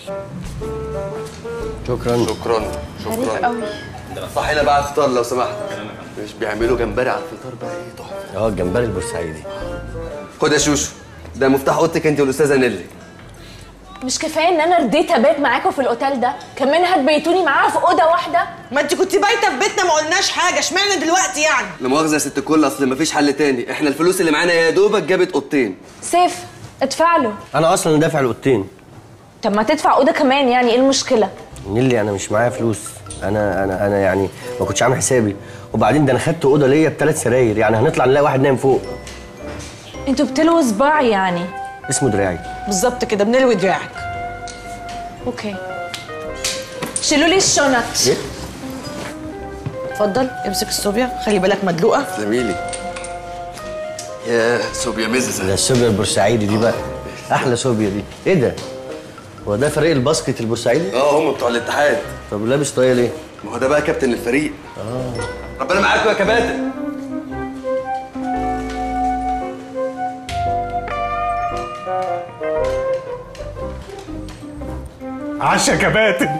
شكرا غريب قوي. صحي لنا بقى الفطار لو سمحت. مش بيعملوا جمبري على الفطار بقى ايه تحفه. الجمبري البورسعيدي. خد يا شوشو، ده مفتاح اوضتك انت والاستاذه نيلي. مش كفايه ان انا رديت ابات معاكم في الاوتيل ده، كمان هتبيتوني معاها في اوضه واحده؟ ما انت كنت بايته في بيتنا ما قلناش حاجه، اشمعنى دلوقتي يعني؟ لا مؤاخذه يا ست الكل، اصل مفيش حل تاني، احنا الفلوس اللي معانا يا دوبك جابت اوضتين. سيف ادفع له. انا اصلا دافع الاوضتين. طب ما تدفع اوضه كمان، يعني ايه المشكله؟ نيلي انا مش معايا فلوس، انا يعني ما كنتش عامل حسابي، وبعدين ده انا خدت اوضه ليا ب3 سراير، يعني هنطلع نلاقي واحد نايم فوق. انتوا بتلووا صباع يعني؟ اسمه دراعي. بالظبط كده، بنلوي دراعك. اوكي شيلوا لي الشنط. ايه؟ اتفضل امسك الصوبيا، خلي بالك مدلوقه. زميلي يا صوبيا مزز. ده الصوبيا البورسعيدي دي بقى احلى صوبيا دي. ايه ده؟ هو ده فريق الباسكت البورسعيدي؟ هم بتوع الاتحاد. طب لابس طاقية ليه؟ ما هو ده بقى كابتن الفريق. ربنا معاكم يا كباتن. عشا كباتن.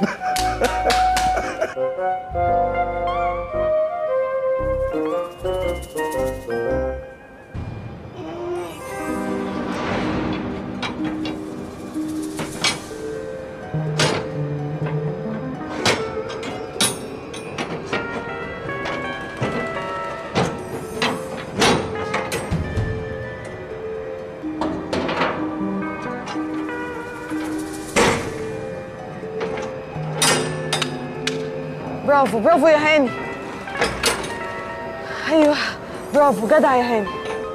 برافو برافو يا هاني. ايوه برافو، جدع يا هاني.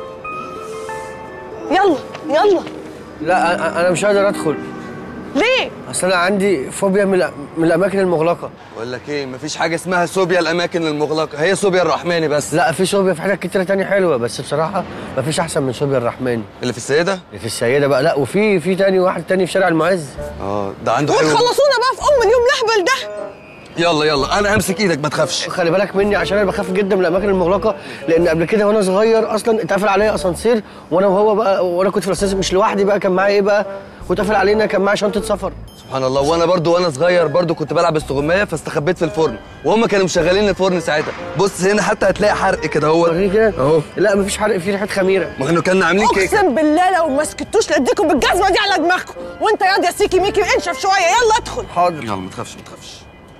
يلا يلا. لا انا مش قادر ادخل. ليه؟ اصل انا عندي فوبيا من الاماكن المغلقه. بقول لك ايه، مفيش حاجه اسمها صوبيا الاماكن المغلقه، هي صوبيا الرحماني بس. لا في صوبيا في حاجات كتيره تانية حلوه، بس بصراحه مفيش احسن من صوبيا الرحماني. اللي في السيده؟ اللي في السيده بقى. لا وفي تاني واحد تاني في شارع المعز. ده عنده حلو. وتخلصونا بقى في اليوم الاهبل ده. يلا يلا انا همسك ايدك ما تخافش. خلي بالك مني عشان انا بخاف جدا من الاماكن المغلقه، لان قبل كده وانا صغير اصلا اتقفل عليا اسانسير، وانا وهو بقى، وانا كنت في الاسانسير مش لوحدي بقى، كان معايا ايه بقى، واتقفل علينا، كان معايا شنطه سفر. سبحان الله. وانا برضو وانا صغير برضو كنت بلعب استغمايه فاستخبيت في الفرن، وهم كانوا مشغلين الفرن ساعتها. بص هنا حتى هتلاقي حرق كده اهو. وريني كده اهو. لا مفيش حرق، في ريحه خميره. ما احنا كنا عاملين كيكه. اقسم بالله لو ما سكتوش لاديكم بالجزمه دي على دماغكم. وانت ياض يا سيكي ميكي انشف شويه، يلا ادخل. حاضر. يلا ما تخافش ما تخافش.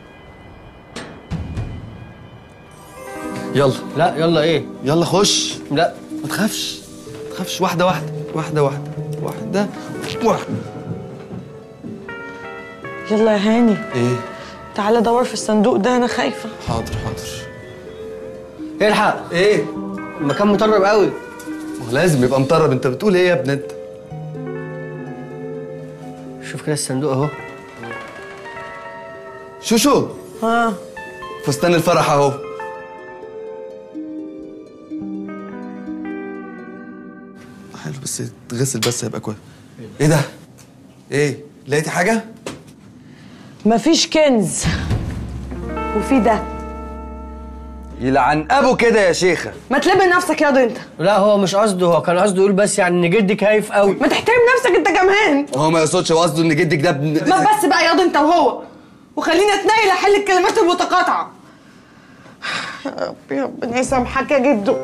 يلا. لا يلا ايه؟ يلا خش. لا ما تخافش ما تخافش. واحده واحده واحده واحده واحده واحده. يلا يا هاني. ايه؟ تعالى دور في الصندوق ده، انا خايفه. حاضر حاضر. الحق. ايه؟ المكان مطرب قوي. ما هو لازم يبقى مطرب. انت بتقول ايه يا ابن انت؟ شوف كده الصندوق اهو. شو ها فستان الفرح اهو. حلو بس تغسل بس هيبقى كويس. ايه ده؟ ايه؟ لقيتي حاجة؟ مفيش كنز، وفي ده. يلعن ابو كده يا شيخة. ما تلبي نفسك ياض انت. لا هو مش قصده، هو كان قصده يقول بس يعني ان جدك هايف قوي. ما تحترم نفسك انت كمان. هو ما يقصدش، هو قصده ان جدك ده ما بس بقى ياض انت وهو، وخليني اتنقل احل الكلمات المتقاطعة. يا ربي ربنا يسامحك يا جدو.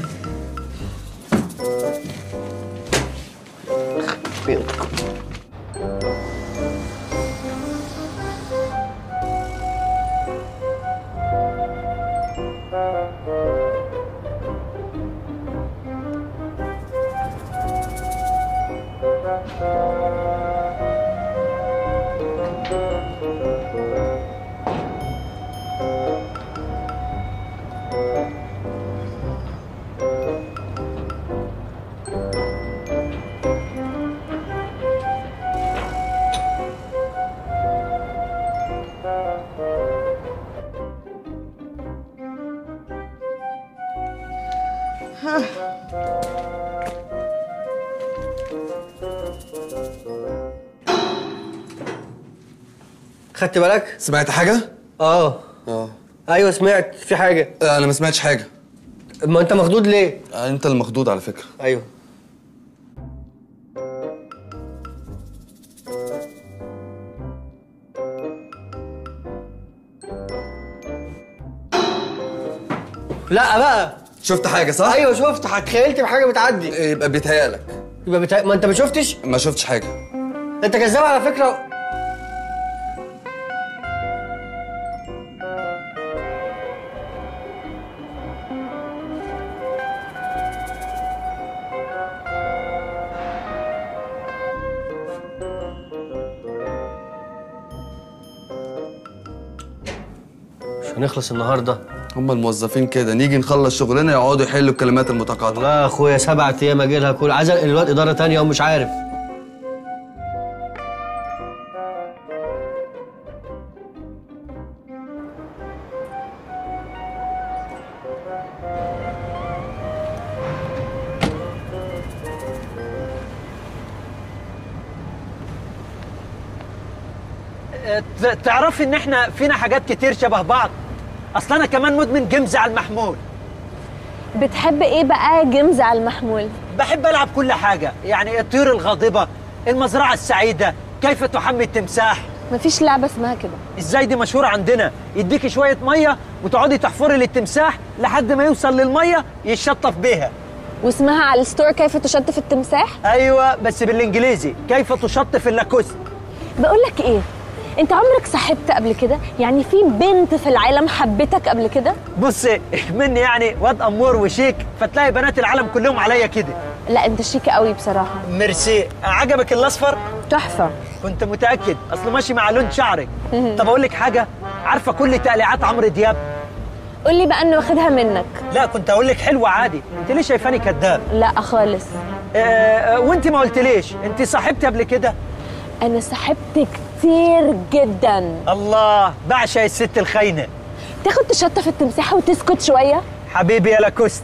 خدت بالك؟ سمعت حاجة؟ اه ايوه سمعت في حاجه. انا ما سمعتش حاجة. ما انت مخضوض ليه؟ انت اللي مخضوض على فكرة. ايوه. لا بقى. شفت حاجة صح؟ ايوه شفت، تخيلت بحاجه بتعدي. يبقى بيتهيألك. ما انت ما شفتش؟ ما شفتش حاجة. انت كذاب على فكره. مش هنخلص النهارده. هم الموظفين كده، نيجي نخلص شغلنا يقعدوا يحلوا الكلمات المتقاطعه. لا يا اخويا 7 ايام اجي لها كل عايز انقل الواد اداره تانيه ومش عارف. تعرفي ان احنا فينا حاجات كتير شبه بعض. اصل انا كمان مدمن جيمز على المحمول. بتحب ايه بقى جيمز على المحمول؟ بحب العب كل حاجه، يعني الطيور الغاضبه، المزرعه السعيده، كيف تحمي التمساح. مفيش لعبه اسمها كده. ازاي؟ دي مشهوره عندنا. يديكي شويه ميه وتقعدي تحفري للتمساح لحد ما يوصل للميه يتشطف بيها. واسمها على الستور كيف تشطف التمساح؟ ايوه بس بالانجليزي، كيف تشطف اللاكوست. بقول لك ايه، انت عمرك صاحبت قبل كده؟ يعني في بنت في العالم حبتك قبل كده؟ بصي مني يعني واد امور وشيك، فتلاقي بنات العالم كلهم عليا كده. لا انت شيك قوي بصراحه. ميرسي. عجبك الاصفر؟ تحفه. كنت متاكد، اصله ماشي مع لون شعرك. طب اقول لك حاجه، عارفه كل تقليعات عمرو دياب؟ قول لي بقى انه واخدها منك. لا كنت اقول لك حلوه عادي، انت ليه شايفاني كذاب؟ لا خالص. وانت ما قلتليش انت صاحبتي قبل كده؟ انا صاحبت كتير جدا. الله، بعشق الست الخاينه. تاخد تشطف التمساحه وتسكت شويه؟ حبيبي يا لاكوست.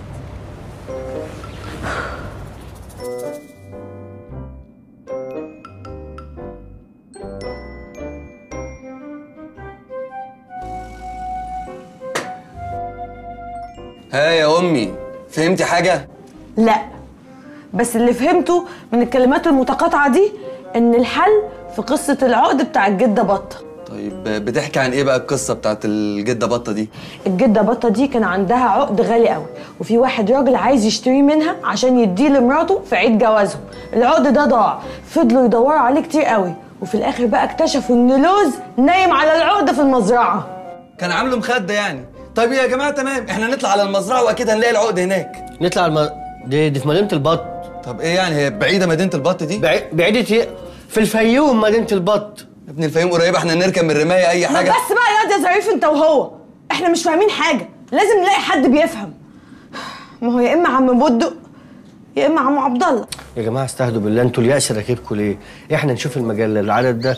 ها يا امي، فهمتي حاجه؟ لا، بس اللي فهمته من الكلمات المتقاطعه دي ان الحل في قصه العقد بتاع الجده بطه. طيب بتحكي عن ايه بقى القصه بتاعت الجده بطه دي؟ الجده بطه دي كان عندها عقد غالي قوي، وفي واحد راجل عايز يشتريه منها عشان يديه لمراته في عيد جوازهم. العقد ده ضاع، فضلوا يدوروا عليه كتير قوي، وفي الاخر بقى اكتشفوا ان لوز نايم على العقد في المزرعه. كان عامله مخده يعني. طيب يا جماعه تمام، احنا نطلع على المزرعه واكيد هنلاقي العقد هناك. نطلع دي في مدينه البط. طب ايه يعني، هي بعيده مدينه البط دي؟ بعيده ايه؟ في الفيوم مدينه البط. يا ابني الفيوم قريبه، احنا نركب من الرمايه اي حاجه. بس بقى يا ظريف انت وهو، احنا مش فاهمين حاجه، لازم نلاقي حد بيفهم. ما هو يا اما عم بودق يا اما عم عبد الله. يا جماعه استهدوا بالله، انتوا اليأس راكبكم ليه؟ احنا نشوف المجله العدد ده.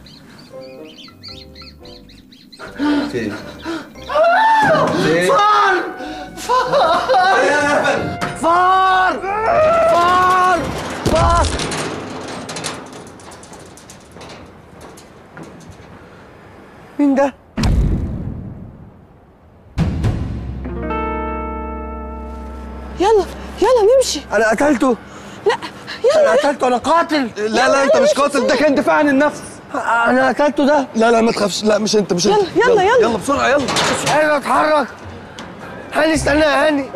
فين؟ فار فار فار فار فار. مين ده؟ يلا نمشي. انا قتلته. لا يلا انا قتلته، انا قاتل. لا انت مش قاتل، ده كان دفاع عن النفس. انا قتلته ده. لا ما تخافش، لا مش انت مش انت. يلا بسرعه يلا. مش قادر اتحرك. هاني استنى يا هاني.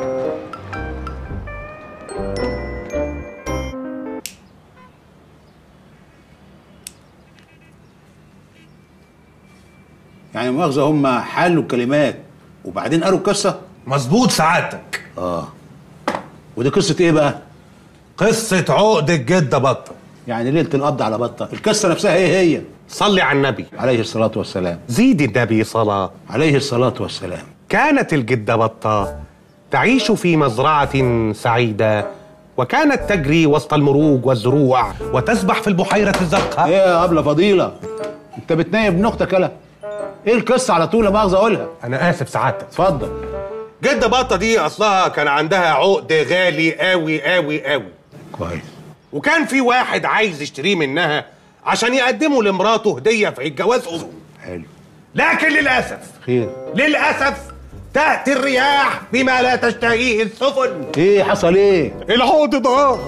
يعني مؤاخذة هم حلوا الكلمات وبعدين قالوا القصة؟ مظبوط سعادتك. ودي قصة ايه بقى؟ قصة عقد الجدة بطة. يعني ليلة القبض على بطة، القصة نفسها هي. صلي على النبي عليه الصلاة والسلام. زيد النبي صلاة عليه الصلاة والسلام. كانت الجدة بطة تعيش في مزرعة سعيدة، وكانت تجري وسط المروج والزروع وتسبح في البحيرة الزرقاء. ايه يا أبلة فضيلة، انت بتنايب ابن اختك يالا؟ ايه القصة على طول؟ مؤاخذة اقولها. انا اسف سعادتك. اتفضل. جدة بطة دي اصلها كان عندها عقد غالي قوي قوي قوي. كويس. وكان في واحد عايز يشتريه منها عشان يقدمه لمراته هدية في عيد جوازهم. حلو. لكن للأسف خير. للأسف تأتي الرياح بما لا تشتهيه السفن. ايه حصل ايه؟ العقد ضاع.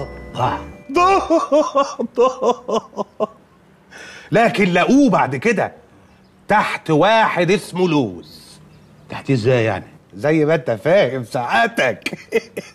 لكن لقوه بعد كده تحت واحد اسمه لوز. تحت ازاي يعني؟ زي ما انت فاهم سعادتك.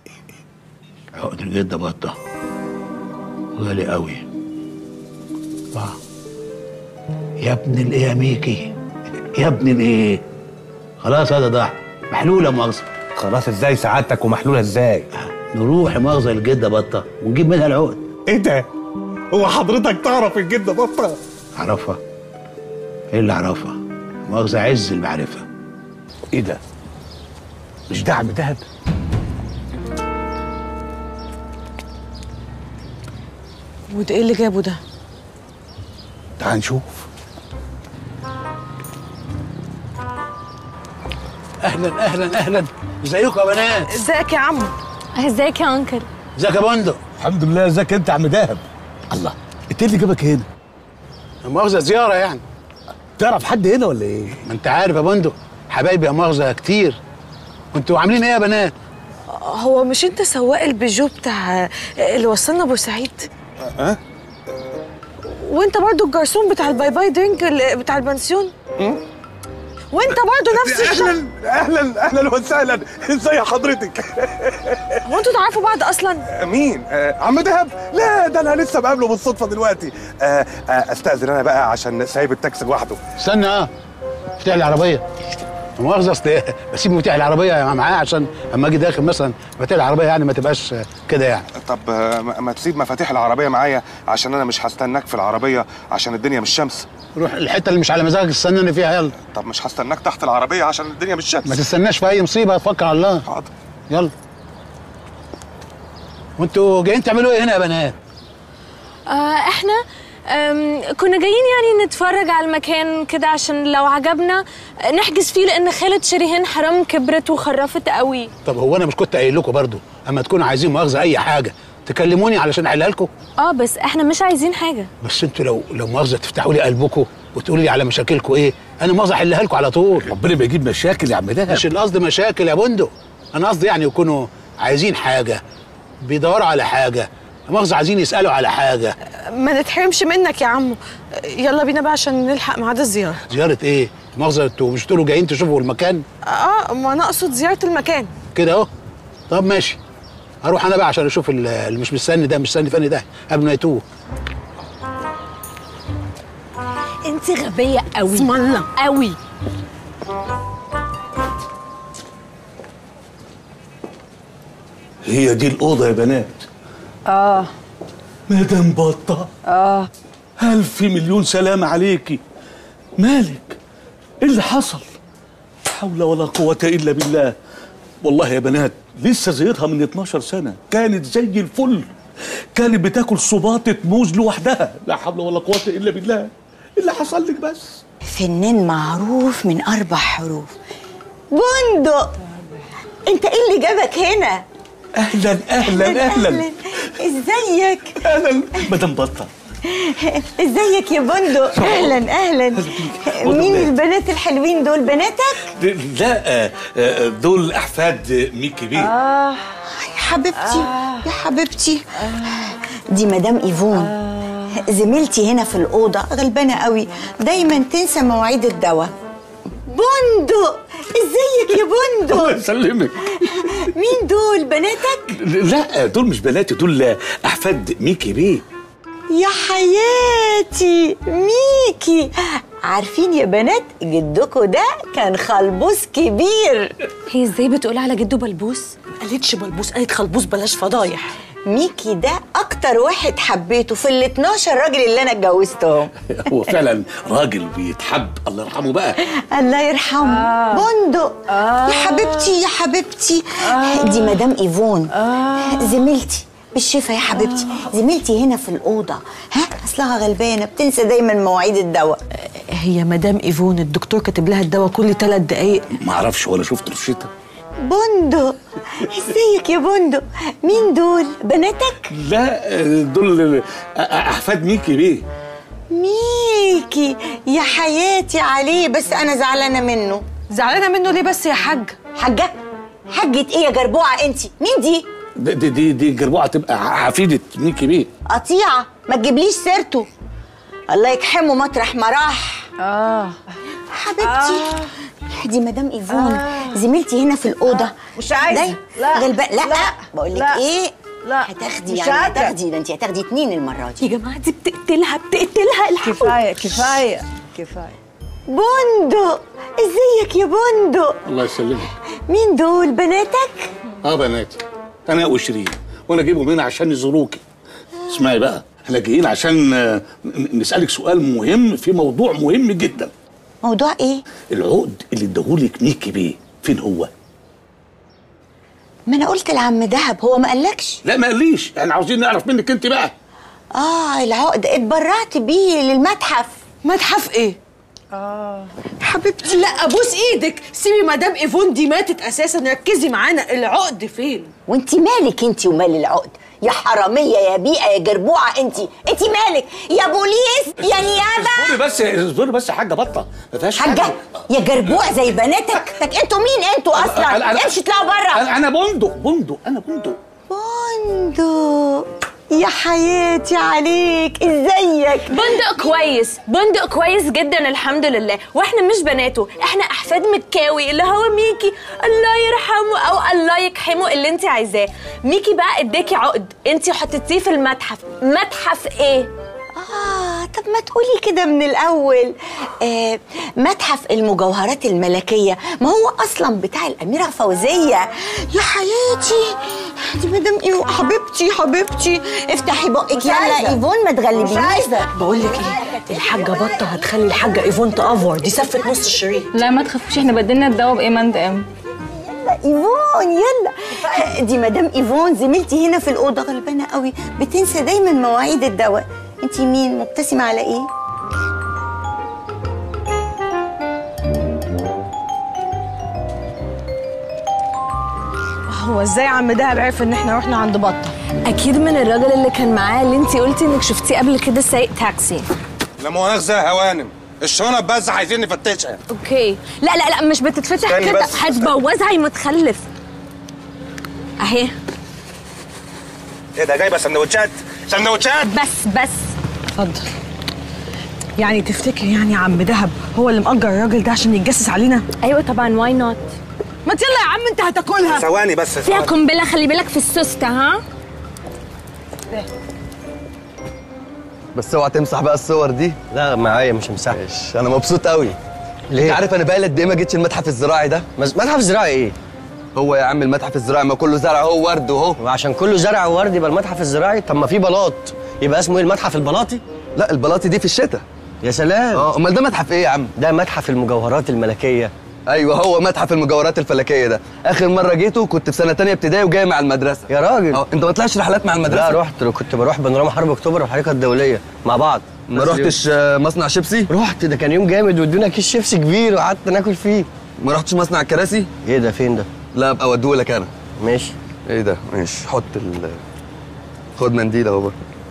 عقد الجدة بطة غالي قوي، 4. يا ابن الايه يا ميكي، يا ابن الايه. خلاص هذا ضاع، محلوله مؤاخذه. خلاص ازاي سعادتك ومحلوله ازاي؟ نروح مؤاخذه للجده بطه ونجيب منها العقد. ايه ده؟ هو حضرتك تعرف الجده بطه؟ اعرفها؟ ايه اللي اعرفها؟ مؤاخذه عز المعرفه. ايه ده؟ مش ده عم دهب؟ وده ايه اللي جابه ده؟ تعال نشوف. اهلا اهلا اهلا، ازيكم يا بنات؟ ازيك يا عم؟ ازيك يا انكل؟ ازيك يا بندق؟ الحمد لله. ازيك انت يا عم دهب؟ الله، انت اللي جابك هنا؟ مؤاخذه زياره يعني. تعرف حد هنا ولا ايه؟ ما انت عارف يا بندق، حبايبي يا مؤاخذه كتير. وانتوا عاملين ايه يا بنات؟ هو مش انت سواق البيجو بتاع اللي وصلنا بورسعيد؟ وانت برضو الجرسون بتاع الباي باي درينك بتاع البنسيون؟ وانت برضو نفس الشخص. اهلا اهلا وسهلا، ازي حضرتك؟ هو انتوا تعرفوا بعض اصلا؟ مين؟ عم دهب؟ لا ده انا لسه بقابله بالصدفه دلوقتي. استاذن انا بقى عشان سايب التاكسي لوحده. استنى، افتح لي العربيه. مؤاخذه اصل بسيب مفتاح العربيه معاه عشان اما اجي داخل مثلا مفاتيح العربيه يعني ما تبقاش كده يعني. طب ما تسيب مفاتيح العربيه معايا عشان انا مش هستناك في العربيه عشان الدنيا مش شمس. روح الحته اللي مش على مزاجك استناني فيها يلا. طب مش هستناك تحت العربيه عشان الدنيا مش شمس. ما تستناش في اي مصيبه، توكل على الله. حاضر. يلا. وانتوا جايين تعملوا ايه هنا يا بنات؟ احنا كنا جايين يعني نتفرج على المكان كده عشان لو عجبنا نحجز فيه، لان خالة شريهان حرام كبرت وخرفت قوي. طب هو انا مش كنت قايل لكم برضو اما تكونوا عايزين مؤاخذه اي حاجه تكلموني علشان احلها لكم؟ بس احنا مش عايزين حاجه. بس انتوا لو مؤاخذه تفتحوا لي قلبكم وتقولوا لي على مشاكلكم ايه، انا مؤاخذه احلها لكم على طول. ربنا ما يجيب مشاكل يا عم دهب. مش القصد مشاكل يا بندق، انا قصدي يعني يكونوا عايزين حاجه، بيدوروا على حاجه، مؤاخذه عايزين يسالوا على حاجه. ما نتحرمش منك يا عمو. يلا بينا بقى عشان نلحق ميعاد الزياره. زياره ايه؟ مؤاخذه انتوا مش تقولوا جايين تشوفوا المكان؟ ما انا اقصد زياره المكان كده اهو. طب ماشي، هروح انا بقى عشان اشوف اللي مش مستني ده مستني فاني ده قبل ما يتوه. انت غبيه قوي. اسم الله قوي. هي دي الأوضة يا بنات؟ مدام بطة؟ ألف مليون سلام عليكي. مالك؟ إيه اللي حصل؟ لا حول ولا قوة إلا بالله. والله يا بنات لسه زيتها من 12 سنة كانت زي الفل، كانت بتاكل صباطة موز لوحدها. لا حول ولا قوة إلا بالله. إيه اللي حصل لك بس؟ فنان معروف من 4 حروف. بندق، انت ايه اللي جابك هنا؟ اهلا اهلا اهلا. ازيك؟ اهلا مدام بطه. ازيك يا بندق؟ اهلا اهلا. مين البنات الحلوين دول؟ بناتك؟ لا دول احفاد ميكي بيه. يا حبيبتي يا حبيبتي. دي مدام ايفون زميلتي هنا في الاوضه، غلبانه قوي دايما تنسى مواعيد الدواء. بندق، ازيك يا بندق؟ الله يسلمك. مين دول؟ بناتك؟ لا دول مش بناتي، دول احفاد ميكي بيه. يا حياتي ميكي. عارفين يا بنات جدكوا ده كان خلبوس كبير. هي ازاي بتقول على جده بلبوس؟ ما قالتش بلبوس، قالت خلبوس. بلاش فضايح. ميكي ده اكتر واحد حبيته في ال 12 راجل اللي انا اتجوزتهم. هو فعلا راجل بيتحب، الله يرحمه بقى. الله يرحمه. بندق يا حبيبتي يا حبيبتي. دي مدام ايفون زميلتي بالشفا يا حبيبتي. زميلتي هنا في الاوضه. اصلها غلبانه بتنسى دايما مواعيد الدواء. هي مدام ايفون الدكتور كاتب لها الدواء كل 3 دقايق. ما اعرفش ولا شفت روشتها. بندق، ازيك يا بندق؟ مين دول؟ بناتك؟ لا دول احفاد ميكي بيه. ميكي يا حياتي عليه، بس انا زعلانه منه. زعلانه منه ليه بس يا حاج؟ حاجه؟ حاجه ايه يا جربوعه انت؟ مين دي؟ دي جربوعه تبقى حفيده ميكي بيه. قطيعه، ما تجيبليش سيرته. الله يكحمه مطرح ما راح. حبيبتي. دي مدام ايفون زميلتي هنا في الاوضه. مش عايزه. لا غلبان. لا بقول لك ايه، لا هتاخدي مش يعني قادرة. هتاخدي ده انت هتاخدي 2 المره دي. يا جماعه دي بتقتلها كفايه كفايه كفايه. بندق، ازيك يا بندق؟ الله يسلمك. مين دول، بناتك؟ بناتي انا وشيرين، وانا جايبهم هنا عشان يزوروكي. اسمعي بقى، احنا جايين عشان نسالك سؤال مهم في موضوع مهم جدا. موضوع ايه؟ العقد اللي اداهولك ميكي بيه فين هو؟ ما انا قلت لعم دهب، هو ما قالكش؟ لا ما قاليش، احنا عاوزين نعرف منك انت بقى. العقد اتبرعت بيه للمتحف. متحف ايه؟ حبيبتي لا ابوس ايدك، سيبي مدام ايفون دي ماتت اساسا، ركزي معانا. العقد فين؟ وانت مالك انت ومال العقد؟ يا حراميه يا بيئه يا جربوعه، انت مالك؟ يا بوليس يا نيابه. اصبري بس يا حاجه بطه، ما فيهاش حاجه يا جربوع زي بناتك. انتوا مين انتوا اصلا؟ امشي اطلعوا بره. انا بندق انا بندق. يا حياتي عليك، ازيك؟ بندق كويس جدا الحمد لله، واحنا مش بناته، احنا احفاد مكاوي اللي هو ميكي الله يرحمه او الله يكحمه اللي انت عايزاه. ميكي بقى اداكي عقد انت حطيتيه في المتحف. متحف ايه؟ طب ما تقولي كده من الأول. متحف المجوهرات الملكية، ما هو أصلا بتاع الأميرة فوزية. يا حياتي دي مدام إيه، حبيبتي افتحي بقك يلا إيفون، ما تغلبينيش. بقول لك ايه، الحاجه بطه هتخلي الحاجه ايفون تأفور، دي سفت نص الشريط. لا ما تخافوش، احنا بدلنا الدواء بإيمان دقام. يلا إيفون يلا. دي مدام إيفون زميلتي هنا في الأوضة، غلبانة قوي، بتنسى دايما مواعيد الدواء. انتي مين؟ مبتسمة على ايه؟ هو ازاي عم دهب عرف ان احنا رحنا عند بطه؟ اكيد من الراجل اللي كان معاه، اللي انت قلتي انك شفتيه قبل كده سايق تاكسي. لا مؤاخذة يا هوانم، الشنط بس عايزين نفتشها. اوكي لا مش بتتفتح كده، هتبوظها يا متخلف. اهي. ايه ده، جايبه سندوتشات؟ بس اتفضل. يعني تفتكر يعني عم دهب هو اللي مأجر الراجل ده عشان يتجسس علينا؟ ايوه طبعا، واي نوت. ما يلا يا عم انت هتاكلها. ثواني بس، فيها قنبله، خلي بالك في السوسته. ها بس اوعى تمسح بقى الصور دي. لا معايا مش همسحها. ماشي، انا مبسوط قوي. ليه؟ انت عارف انا بقالي قد ايه ما جيتش المتحف الزراعي ده؟ متحف زراعي ايه؟ هو يا عم المتحف الزراعي ما كله زرع هو ورد اهو. وعشان كله زرع وورد يبقى المتحف الزراعي؟ طب ما في بلاط، يبقى اسمه ايه، المتحف البلاطي؟ لا البلاطي دي في الشتاء. يا سلام. امال ده متحف ايه يا عم؟ ده متحف المجوهرات الملكيه. ايوه هو متحف المجوهرات الفلكيه ده. اخر مره جيته كنت في سنه تانية ابتدائي وجاي مع المدرسه. يا راجل. انت ما طلعتش رحلات مع المدرسه؟ لا رحت، كنت بروح بانوراما حرب اكتوبر والحركه الدوليه مع بعض. ما رحتش مصنع شيبسي؟ رحت، ده كان يوم جامد وادونا كيس شيبسي كبير وقعدت ناكل فيه. ما رحتش مصنع الكراسي؟ ايه ده، فين ده؟ لا ابقى اوديهولك انا. ماشي. ايه ده؟ ماشي، حط خد منديل اهو.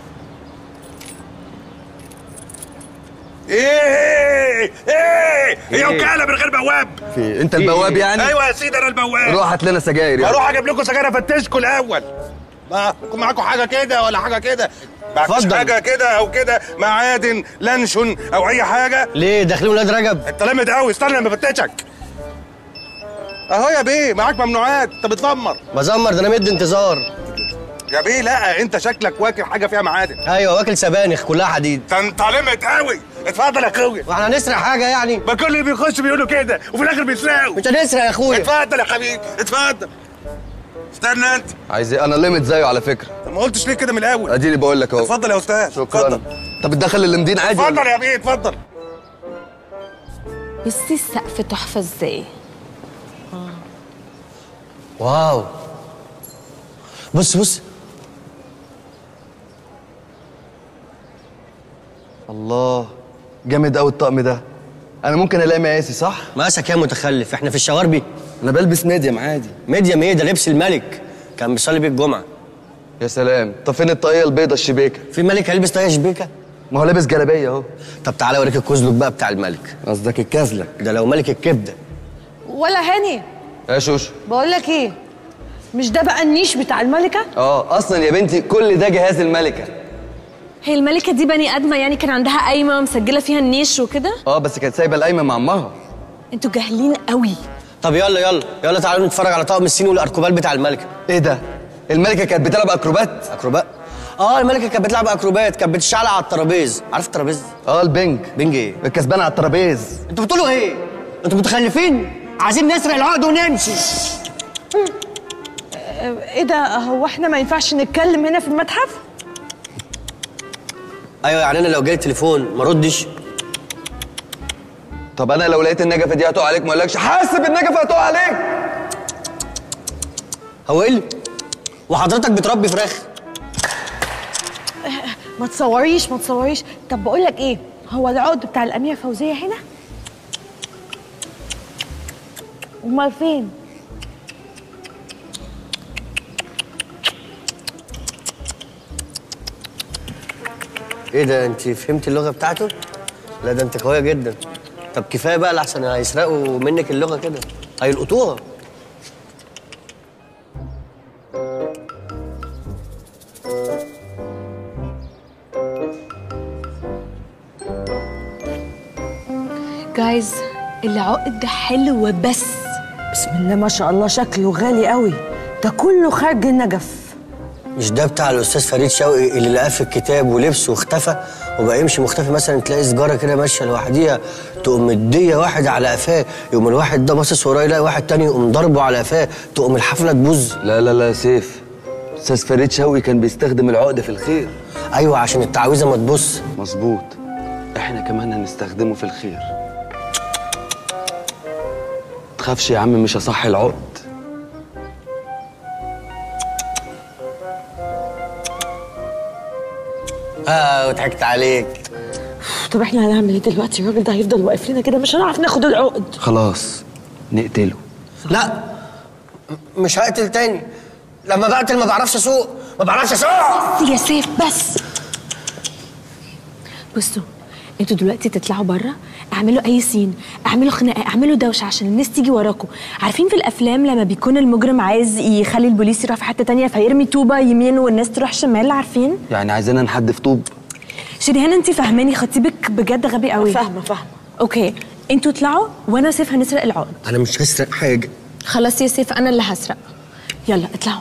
ايه هي وكاله من غير بواب. في انت البواب يعني؟ ايوه يا سيدي انا البواب. روح هات لنا سجاير يعني. هروح اجيب لكم سجاير افتشكم الاول. ما يكون معاكم حاجه كده ولا حاجه كده؟ معكوش حاجه كده او كده، معادن لانشون او اي حاجه؟ ليه داخلين ولاد رجب؟ انت لامد قوي، استنى لما افتشك. اهو يا بيه معاك ممنوعات، انت بتزمر. بزمر؟ ده انا مدي انتظار يا بيه. لا انت شكلك واكل حاجه فيها معادن. ايوه واكل سبانخ كلها حديد. انت لامد قوي. اتفضل يا اخويا. واحنا هنسرق حاجه يعني؟ ما كل اللي بيخش بيقولوا كده وفي الاخر بيسرقوا. مش هنسرق يا اخويا. اتفضل يا حبيبي اتفضل. استنى انت. عايز ايه؟ انا ليميت زيه على فكره. طب ما قلتش ليه كده من الاول؟ اديني بقول لك اهو. اتفضل يا استاذ. شكرا. انت بتدخل اللمدين عادي؟ اتفضل يا بيه اتفضل. بصي السقف تحفه ازاي. واو. بص الله، جامد قوي الطقم ده. انا ممكن الاقي مقاسي صح؟ مقاسك يا متخلف، احنا في الشواربي. انا بلبس ميديم عادي. ميديم ايه ده؟ لبس الملك كان بيصلي بيه الجمعه. يا سلام. طب فين الطاقيه البيضه الشبيكه؟ في ملك هيلبس طاقيه شبيكه؟ ما هو لابس جلابيه اهو. طب تعالى اوريك الكزلك بقى بتاع الملك. قصدك الكازلك؟ ده لو ملك الكبده. ولا هاني يا شوشو، بقول لك ايه، مش ده بقى النيش بتاع الملكه؟ اصلا يا بنتي كل ده جهاز الملكه. هي الملكه دي بني ادمه يعني؟ كان عندها قايمه مسجله فيها النيش وكده؟ بس كانت سايبه القايمه مع امها. انتوا جاهلين قوي. طب يلا تعالوا نتفرج على طقم الصين والاركوبال بتاع الملكه. ايه ده؟ الملكه كانت بتلعب اكروبات. اكروبات؟ اه الملكه كانت بتلعب اكروبات، كانت بتشعلق على الترابيز. عارف الترابيز؟ البنج. بنج ايه؟ الكسبان على الترابيز. انتوا بتقولوا ايه؟ انتوا متخلفين؟ عايزين نسرق العقد ونمشي. ايه ده؟ هو احنا ما ينفعش نتكلم هنا في المتحف؟ ايوه يعني انا لو جالي تليفون ما ردش؟ طب انا لو لقيت النجفه دي هتقع عليك ما اقولكش حاسب النجفه هتقع عليك؟ هو ايه اللي؟ وحضرتك بتربي فراخ؟ ما تصوريش ما تصوريش. طب بقول لك ايه، هو العقد بتاع الاميره فوزيه هنا؟ امال فين؟ ايه ده، انت فهمتي اللغه بتاعته؟ لا ده انت قويه جدا. طب كفايه بقى لحسن هيسرقوا منك اللغه كده، هيلقطوها. جايز العقد ده حلو بس. بسم الله ما شاء الله، شكله غالي قوي، ده كله خارج النجف. مش ده بتاع الاستاذ فريد شوقي اللي لقاه في الكتاب ولبسه واختفى وبقى يمشي مختفي؟ مثلا تلاقي سجاره كده ماشيه لوحديها تقوم مديه واحد على قفاه، يقوم الواحد ده باصص وراه يلاقي واحد تاني يقوم ضربه على قفاه، تقوم الحفله تبوظ. لا لا لا يا سيف، استاذ فريد شوقي كان بيستخدم العقد في الخير. ايوه عشان التعويذه ما تبص. مظبوط، احنا كمان هنستخدمه في الخير. تخافش يا عم، مش هصحي العقد. وضحكت عليك. طب احنا هنعمل ايه دلوقتي؟ الراجل ده هيفضل واقف لنا كده، مش هنعرف ناخد العقد. خلاص نقتله. لا مش هقتل تاني، لما بقتل ما بعرفش اسوق، ما بعرفش اسوق. يا سيف بس. بصوا انتوا دلوقتي تطلعوا بره، اعملوا اي سين، اعملوا خناقه، اعملوا دوشه عشان الناس تيجي وراكم. عارفين في الافلام لما بيكون المجرم عايز يخلي البوليس يروح في حته تانية فيرمي طوبه يمين والناس تروح شمال؟ عارفين؟ يعني عايزانا نحدف طوب؟ شريهان انت فاهماني؟ خطيبك بجد غبي قوي. فاهمه. اوكي انتوا اطلعوا وانا سيف هنسرق العقد. انا مش هسرق حاجه. خلاص يا سيف انا اللي هسرق. يلا اطلعوا.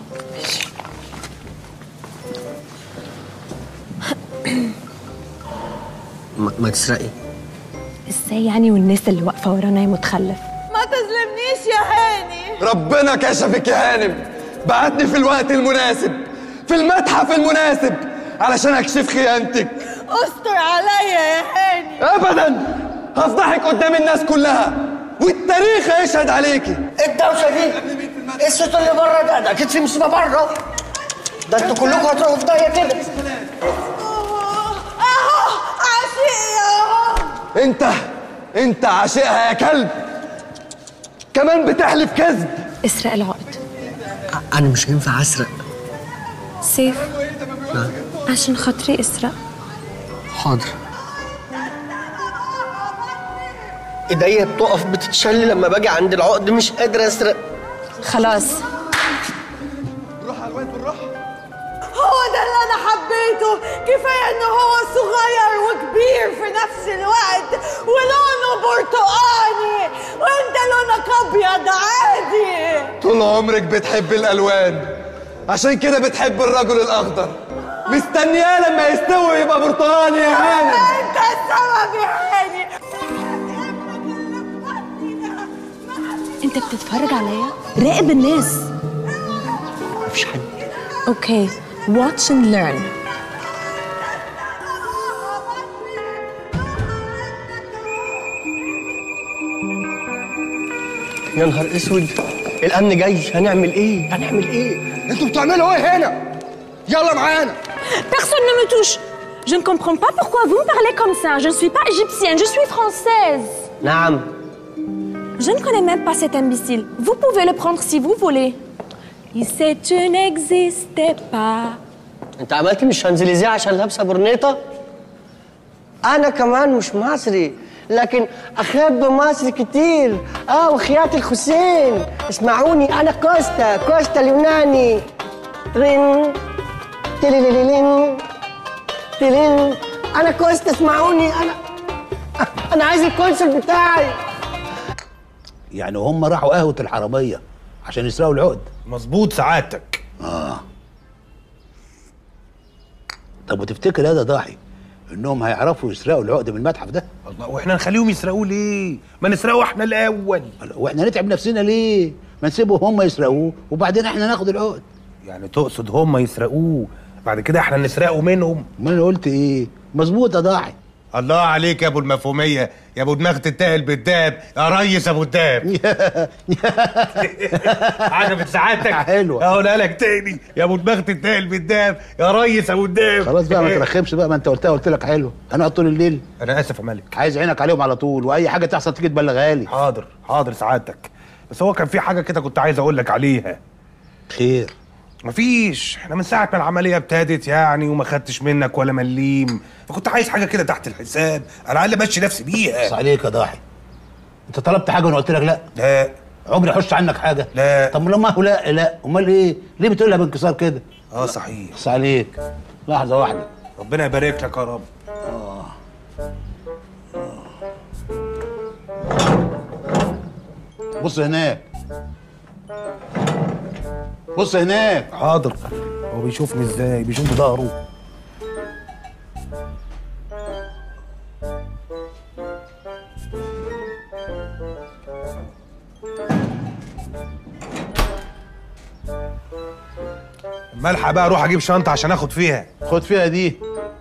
ما تسرقي. ازاي يعني والناس اللي واقفه ورانا متخلف؟ ما تظلمنيش يا هاني. ربنا كشفك يا هانم، بعتني في الوقت المناسب في المتحف المناسب علشان اكشف خيانتك. استر عليا يا هاني. ابدا، هفضحك قدام الناس كلها والتاريخ هيشهد عليكي. الدوشه دي ايه الصوت اللي بره ده؟ ده اكيد في مصيبه بره، ده انتوا كلكم هتروحوا في داهيه كده. اهو عشقي اهو. انت عاشقها يا كلب، كمان بتحلف كذب. اسرق العقد. انا مش هينفع اسرق. سيف عشان خاطري اسرق. حاضر. ايديا بتقف بتتشل لما باجي عند العقد، مش قادر اسرق. خلاص بالراحه يا الواد بالراحه. هو ده اللي انا حبيته، كفايه ان هو صغير وكبير في نفس الوقت ولونه برتقاني وانت لونك ابيض عادي. طول عمرك بتحب الالوان، عشان كده بتحب الرجل الاخضر، مستنياه لما يستوي يبقى برتقاني يا هانم. انت السبب يا هاني. انت بتتفرج عليا؟ راقب الناس. مفيش حد. اوكي watch and learn. يا نهار اسود، الامن جاي، هنعمل ايه؟ انتوا بتعملوا ايه هنا؟ يلا معانا. Personne ne me touche. Je ne comprends pas pourquoi vous me parlez comme ça. Je ne suis pas égyptienne, je suis française. نعم. Je ne connais même pas cet imbécile. Vous pouvez le prendre si vous voulez. Si tu n'existais pas. انت عملتي مش شانزليزيه عشان لابسه برنيطه؟ انا كمان مش مصري، لكن احب مصر كتير. وخيات الحسين. اسمعوني، انا كوستا اليوناني. ترين تليليلين تلين. انا كوستا، اسمعوني، انا عايز الكونسل بتاعي. يعني هم راحوا قهوه الحراميه عشان يسرقوا العقد؟ مظبوط سعادتك. طب وتفتكر هذا ضاحي انهم هيعرفوا يسرقوا العقد من المتحف ده؟ الله، واحنا نخليهم يسرقوه ليه؟ ما نسرقه احنا الاول. واحنا نتعب نفسنا ليه؟ ما نسيبهم هم يسرقوه وبعدين احنا ناخد العقد. يعني تقصد هم يسرقوه بعد كده احنا نسرقه منهم؟ ما انا قلت ايه؟ مظبوط يا ضاحي. الله عليك يا ابو المفهوميه، يا ابو دماغ تتقل بالدهب، يا ريس ابو الدهب. عجبت سعادتك؟ حلوه. اقولها لك تاني، يا ابو دماغ تتقل بالدهب، يا ريس ابو الدهب. خلاص بقى ما ترخمش بقى، ما انت قلت لك حلوه. هنقعد طول الليل. انا اسف يا ملك. عايز عينك عليهم على طول، واي حاجه تحصل تيجي تبلغها لي. حاضر حاضر سعادتك. بس هو كان في حاجه كده كنت عايز اقول لك عليها. خير؟ مفيش، احنا من ساعه ما العمليه ابتدت يعني وما خدتش منك ولا مليم، فكنت عايز حاجه كده تحت الحساب على الاقل امشي نفسي بيها. بس عليك يا ضاحي، انت طلبت حاجه وانا قلت لك لا؟ لا. عمري احش عنك حاجه؟ لا. طب لما هو لا امال ايه؟ ليه بتقولها بانكسار كده؟ صحيح. بس عليك لحظه واحده. ربنا يبارك لك يا رب. بص هناك، بص هناك. حاضر. هو بيشوفني ازاي؟ بيشوف بظهره. ملحق بقى اروح اجيب شنطه عشان اخد فيها. خد فيها دي.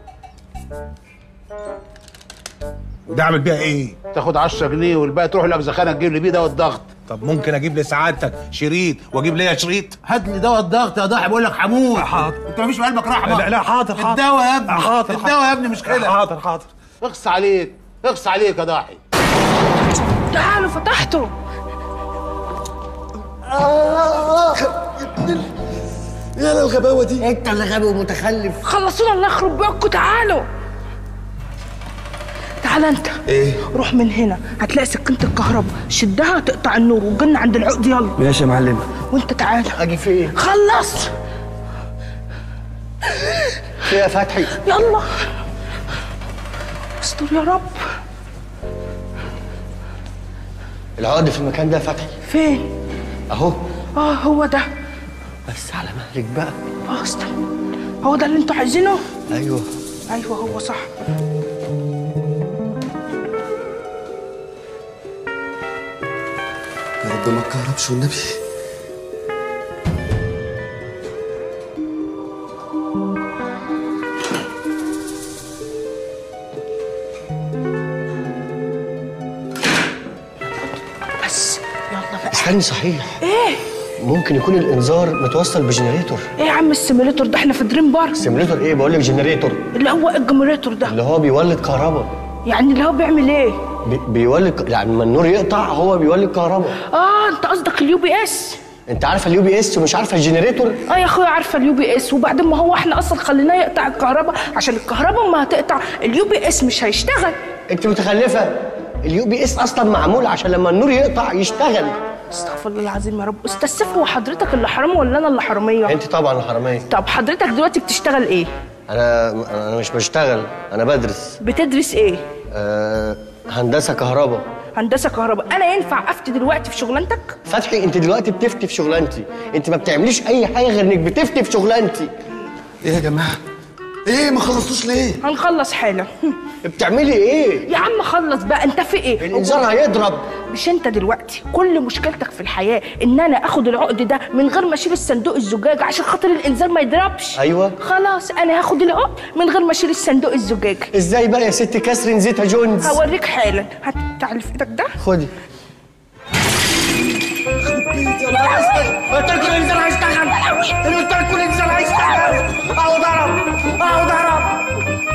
وده اعمل بيها ايه؟ تاخد 10 جنيه والباقي تروح لأبزخانة تجيب لي بيه دواء الضغط. طب ممكن اجيب لسعادتك شريط واجيب ليا شريط؟ هات لي دواء الضغط يا ضاحي، بقول لك حمود. حاضر. انت مفيش في قلبك رحمه؟ لا حاضر حاضر. الدواء يا ابني. حاضر. الدواء يا ابني مش كده. حاضر حاضر. اخص عليك، اخص عليك يا ضاحي. تعالوا فتحته. يا الغباوه دي. انت اللي غبي ومتخلف. خلصونا الله يخرب بيكوا. تعالوا تعال انت. ايه؟ روح من هنا هتلاقي سكينة الكهرباء، شدها تقطع النور وتجن عند العقد. يلا ماشي يا معلم. وانت تعالى. اجي فين؟ خلص. في يا فتحي. يلا استر يا رب. العقد في المكان ده يا فتحي. فين؟ اهو. هو ده. بس على مهلك بقى. استنى، هو ده اللي انتوا عايزينه؟ ايوه هو صح. يا رب ما تكهربش والنبي. بس يلا بقى. استني صحيح. ايه؟ ممكن يكون الانذار متوصل بجنريتور. ايه يا عم السيميليتور ده؟ احنا في دريم بارك. سيميليتور ايه؟ بقول لك جنريتور. اللي هو الجنريتور ده اللي هو بيولد كهرباء. يعني اللي هو بيعمل ايه؟ بيولد، يعني لما النور يقطع هو بيولد كهرباء. انت قصدك اليو بي اس. انت عارفه اليو بي اس ومش عارفه الجنريتور؟ يا اخويا عارفه اليو بي اس، وبعدين ما هو احنا اصلا خليناه يقطع الكهرباء عشان الكهرباء ما هتقطع اليو بي اس مش هيشتغل. انت متخلفه. اليو بي اس اصلا معمول عشان لما النور يقطع يشتغل. استغفر الله العظيم يا رب. استاذ سيف، هو حضرتك اللي حرامي ولا انا اللي حراميه؟ انت طبعا الحراميه. طب حضرتك دلوقتي بتشتغل ايه؟ انا مش بشتغل، انا بدرس. بتدرس ايه؟ هندسه كهرباء. هندسه كهرباء. انا ينفع افتي دلوقتي في شغلانتك؟ فتحي انت دلوقتي بتفتي في شغلانتي، انت ما بتعمليش اي حاجه غير انك بتفتي في شغلانتي. ايه يا جماعه؟ ايه ما خلصتوش ليه؟ هنخلص حالا. بتعملي ايه؟ يا عم خلص بقى، انت في ايه؟ الانذار هيضرب. مش انت دلوقتي كل مشكلتك في الحياه ان انا اخد العقد ده من غير ما اشيل الصندوق الزجاج عشان خاطر الانذار ما يضربش؟ ايوه. خلاص انا هاخد العقد من غير ما اشيل الصندوق الزجاج. ازاي بقى يا ست كاسرين زيتا جونز؟ هوريك حالا. هات تعال في ايدك ده. خدي. قلت لكم الانذار هيشتغل. قلت لكم الانذار هيشتغل. اهو ضرب اهو ضرب.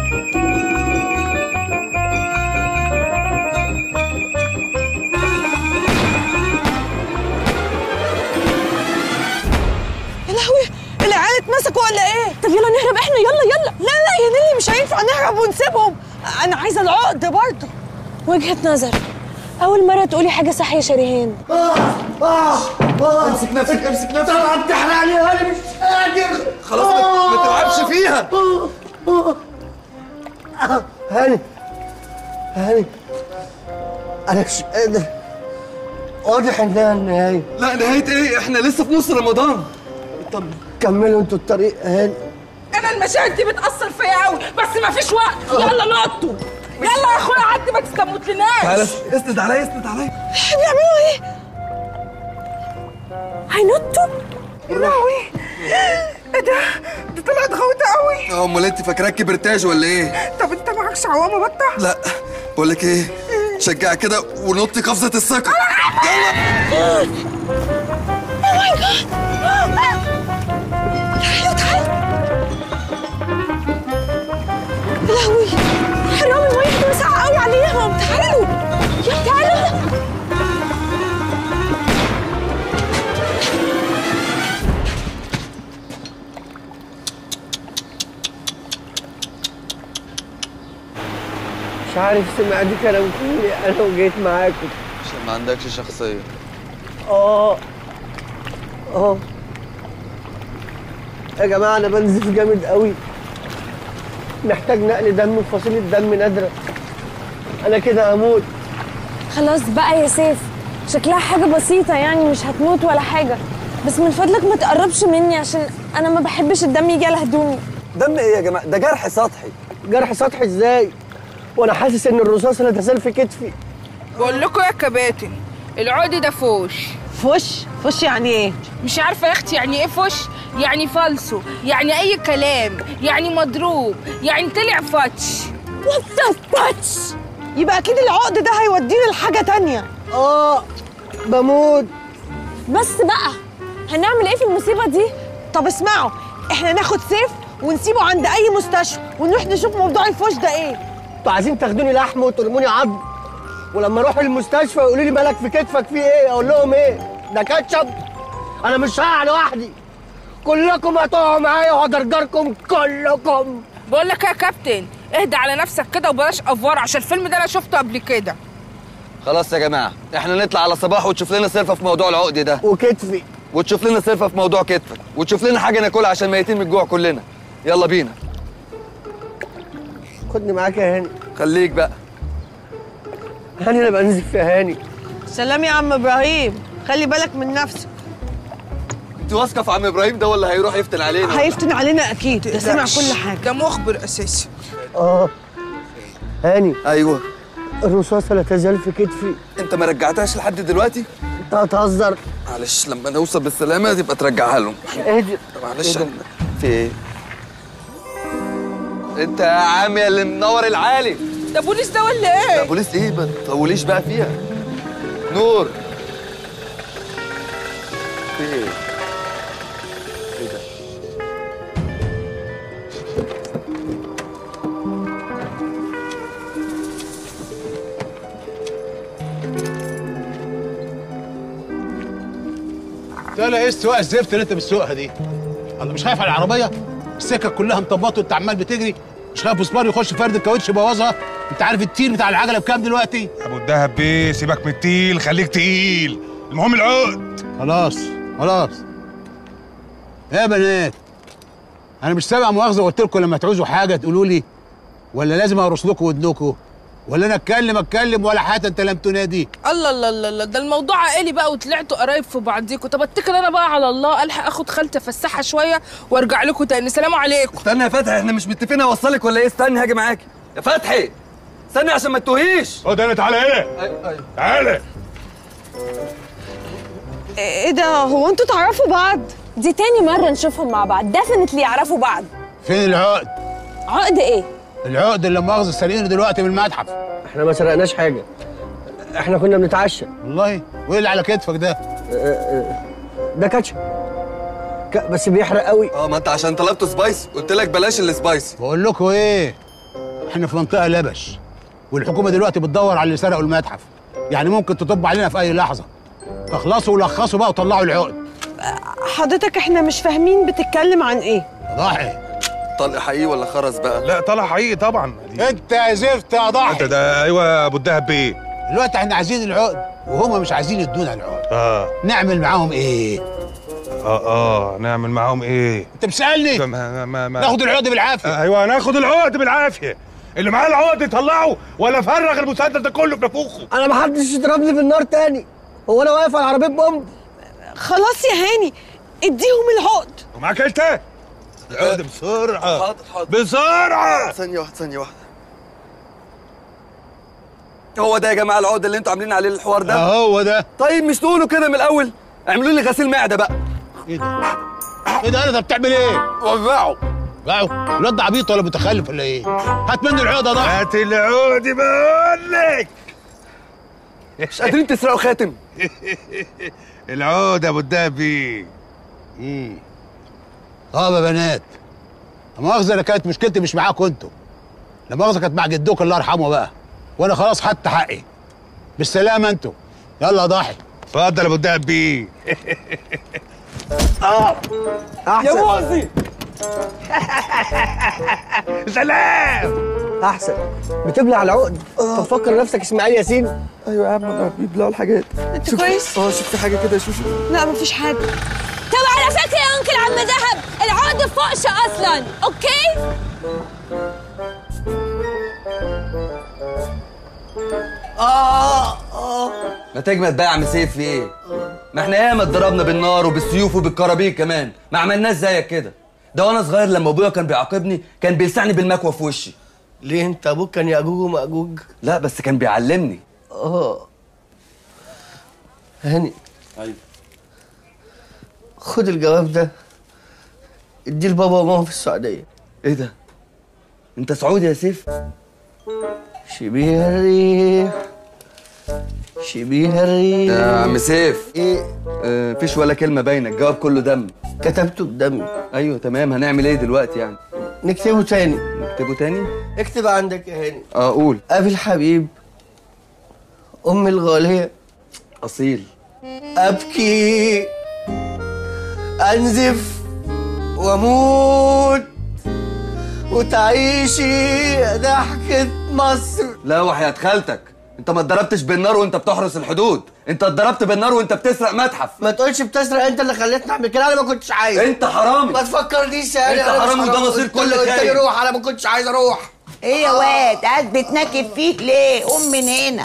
يا لهوي، العيال اتمسكوا ولا ايه؟ طب يلا نهرب احنا. يلا لا يا نيلي مش هينفع نهرب ونسيبهم. انا عايزه العقد برضه. وجهة نظر. أول مرة تقولي حاجة صح يا شريهان. امسك نفسك امسك نفسك. طبعا بتحرقني انا مش قادر. خلاص ما تلعبش فيها. هاني انا مش قادر. واضح انها النهايه. لا نهايه ايه؟ احنا لسه في نص رمضان. طب كملوا انتوا الطريق. هاني انا انا المشاهد دي بتاثر فيا قوي، بس مفيش وقت. يلا نطوا، يلا يا اخويا عدي ما تستموتلناش. تعالى اسند عليا اسند عليا. بيعملوا ايه؟ هينطوا؟ يا لهوي، ايه ده؟ دي طلعت غويطه قوي. امال انت فاكراك كبرتاج ولا ايه؟ طب انت معكش عوامه بطه؟ لا بقول لك ايه، شجعي كده ونطي قفزه الثقه. يلا. اوه ماي جاد. تعالوا تعالوا. يا لهوي، حرام الميه دي ساقعه قوي عليهم. تعالوا يا تعالوا. مش عارف سمعت كلامكم انا وجيت معاكم عشان ما عندكش شخصيه. اه يا جماعه انا بنزف جامد قوي، محتاج نقل دم وفصيله دم نادره، انا كده هموت. خلاص بقى يا سيف، شكلها حاجة بسيطة يعني، مش هتموت ولا حاجة، بس من فضلك ما تقربش مني عشان أنا ما بحبش الدم يجي على هدومي. دم ايه يا جماعه؟ ده جرح سطحي. جرح سطحي ازاي؟ وانا حاسس ان الرصاص لا تزال في كتفي. بقول لكم يا كباتن، العقد ده فوش. فوش يعني ايه؟ مش عارفه يا اختي يعني ايه فوش؟ يعني فالصو، يعني اي كلام، يعني مضروب، يعني طلع فتش. وات فتش؟ يبقى اكيد العقد ده هيودينا لحاجه تانية. بموت. بس بقى هنعمل ايه في المصيبة دي؟ طب اسمعوا، احنا ناخد سيف ونسيبه عند اي مستشفى ونروح نشوف موضوع الفوش ده ايه. انتوا عايزين تاخدوني لحم وترموني عظم، ولما اروح المستشفى يقولوا لي مالك في كتفك في ايه؟ اقول لهم ايه؟ ده كاتشب؟ انا مش هقع لوحدي، كلكم هتقعوا معايا وهجرجركم كلكم. بقول لك يا كابتن، اهدى على نفسك كده وبلاش افوار، عشان الفيلم ده انا شفته قبل كده. خلاص يا جماعه، احنا نطلع على صباح وتشوف لنا صرفه في موضوع العقد ده وكتفي، وتشوف لنا صرفه في موضوع كتفك، وتشوف لنا حاجه ناكلها عشان ميتين من الجوع كلنا. يلا بينا. خدني معاك يا هاني. خليك بقى. هاني انا بنزف يا هاني. سلام يا عم ابراهيم، خلي بالك من نفسك. انت واثقه في عم ابراهيم ده ولا هيروح يفتن علينا؟ هيفتن علينا اكيد، ده سمع كل حاجه. ده مخبر اساسي. هاني. ايوه. الرصاصه لا تزال في كتفي. انت ما رجعتهاش لحد دلوقتي؟ انت هتهزر. معلش لما نوصل بالسلامه تبقى ترجعها لهم. اهدي. معلش. في ايه؟ انت يا عم يا اللي منور العالي. ده بوليس ده ولا ايه؟ لا بوليس ايه؟ ما تطوليش بقى فيها. نور. في ايه؟ ايه ده؟ ده ايه السواقه الزفت اللي انت بتسوقها دي؟ انا مش خايف على العربيه؟ السكه كلها مطبطه وانت عمال بتجري، مش خايف مسمار يخش فرد الكاوتش يبوظها؟ انت عارف التيل بتاع العجله بكام دلوقتي؟ ابو الدهب بيه سيبك من التيل، خليك تقيل، المهم العقد. خلاص خلاص يا بنات، انا مش سابق مؤاخذه قلت لكم لما تعوزوا حاجه تقولوا لي، ولا لازم ارص لكم ودنكم، ولا انا اتكلم ولا حتى انت لم تنادي؟ الله الله الله الله، ده الموضوع عائلي بقى وطلعتوا قرايب في بعضيكم. طب اتكل انا بقى على الله، الحق اخد خالتي افسحها شويه وارجع لكم تاني. سلام عليكم. استنى يا فتحي، احنا مش متفقين اوصلك ولا ايه؟ استني هاجي معاكي يا فتحي. استني عشان ما تتوهيش. خد انا، تعالى هنا. ايوه تعالى. ايه ده؟ هو انتوا تعرفوا بعض؟ دي تاني مرة نشوفهم مع بعض، ديفنتلي يعرفوا بعض. فين العقد؟ عقد ايه؟ العقد اللي مؤاخذه سارقينه دلوقتي من المتحف. احنا ما سرقناش حاجه، احنا كنا بنتعشى. والله؟ وايه اللي على كتفك ده؟ ده كاتشب بس بيحرق قوي. ما انت عشان طلبت سبايس قلت لك بلاش السبايسي. بقول لكم ايه، احنا في منطقه لبش، والحكومه دلوقتي بتدور على اللي سرقوا المتحف، يعني ممكن تطب علينا في اي لحظه، فاخلصوا ولخصوا بقى وطلعوا العقد. حضرتك احنا مش فاهمين بتتكلم عن ايه؟ ضاحي. طلق حقيقي ولا خرز بقى؟ لا طلع حقيقي طبعا. انت يا زفت يا ضاحي. انت ده. ايوه يا ابو الدهب بيه. دلوقتي احنا عايزين العقد وهما مش عايزين يدونا العقد. نعمل معاهم ايه؟ نعمل معاهم ايه؟ انت بتسالني؟ ناخد العقد بالعافيه. ايوه ناخد العقد بالعافيه، اللي معاه العقد يطلعه ولا فرغ المسدس ده كله في نافوخه. انا ما حدش يضربني في النار تاني، هو انا واقف على عربيه بومب؟ خلاص يا هاني اديهم العقد. ومعاك انت؟ العقد بسرعه. حاضر بسرعه. ثانيه واحده. هو ده يا جماعه العقد اللي انتوا عاملين عليه الحوار ده؟ هو ده. طيب مش تقولوا كده من الاول؟ اعملوا لي غسيل معده بقى. ايه ده انت بتعمل ايه؟ وزعوا. الواد ده عبيط ولا متخلف ولا ايه؟ هات منه العقده ده. هات العقد بقول لك. مش قادرين تسرقوا خاتم؟ العقد يا ابو الدهبي. طب يا بنات، لا مؤاخذه انا كانت مشكلتي مش معاكم انتوا، لا مؤاخذه كانت مع جدوك الله يرحمه بقى، وانا خلاص خدت حقي. بالسلامه انتوا. يلا يا ضاحي. اتفضل يا ابو الدهبي. يا موزي. سلام. احسن بتبلع العقد. طب فكر نفسك اسماعيل ياسين. ايوه يا عم بيبلعوا الحاجات. انت كويس؟ شفت حاجه كده يا شوشو؟ لا مفيش حاجه. طب على فكره يا انكل عم دهب، العقد فوقش اصلا، اوكي؟ ما تجمد بقى يا عم سيف في ايه؟ ما احنا ياما اتضربنا بالنار وبالسيوف وبالكرابيك كمان، ما عملناش زيك كده. ده وانا صغير لما ابويا كان بيعاقبني كان بيلسعني بالمكوى في وشي. ليه انت ابوك كان ياجوج وماجوج؟ لا بس كان بيعلمني. هاني. ايوه. خد الجواب ده اديه لبابا وماما في السعوديه. ايه ده؟ انت سعودي يا سيف؟ شبيه الريح شبيه الريح. يا عم سيف. ايه؟ مفيش ولا كلمه باينه، الجواب كله دم. كتبته بدمي. ايوه تمام، هنعمل ايه دلوقتي يعني؟ نكتبه تاني. نكتبه تاني؟ اكتب عندك يا هاني. قول. ابي الحبيب، امي الغاليه، اصيل، ابكي، انزف واموت وتعيشي ضحكه مصر. لا وحياة خالتك، انت ما اتضربتش بالنار وانت بتحرس الحدود، انت اتضربت بالنار وانت بتسرق متحف. ما تقولش بتسرق، انت اللي خليتني اعمل كده، انا ما كنتش عايز. انت حرامي. ما تفكرنيش يا هاني. انت حرامي وده مصير كل خير. قلت لي روح، انا ما كنتش عايز اروح. ايه يا واد قاعد بتنكب فيك ليه؟ قوم من هنا.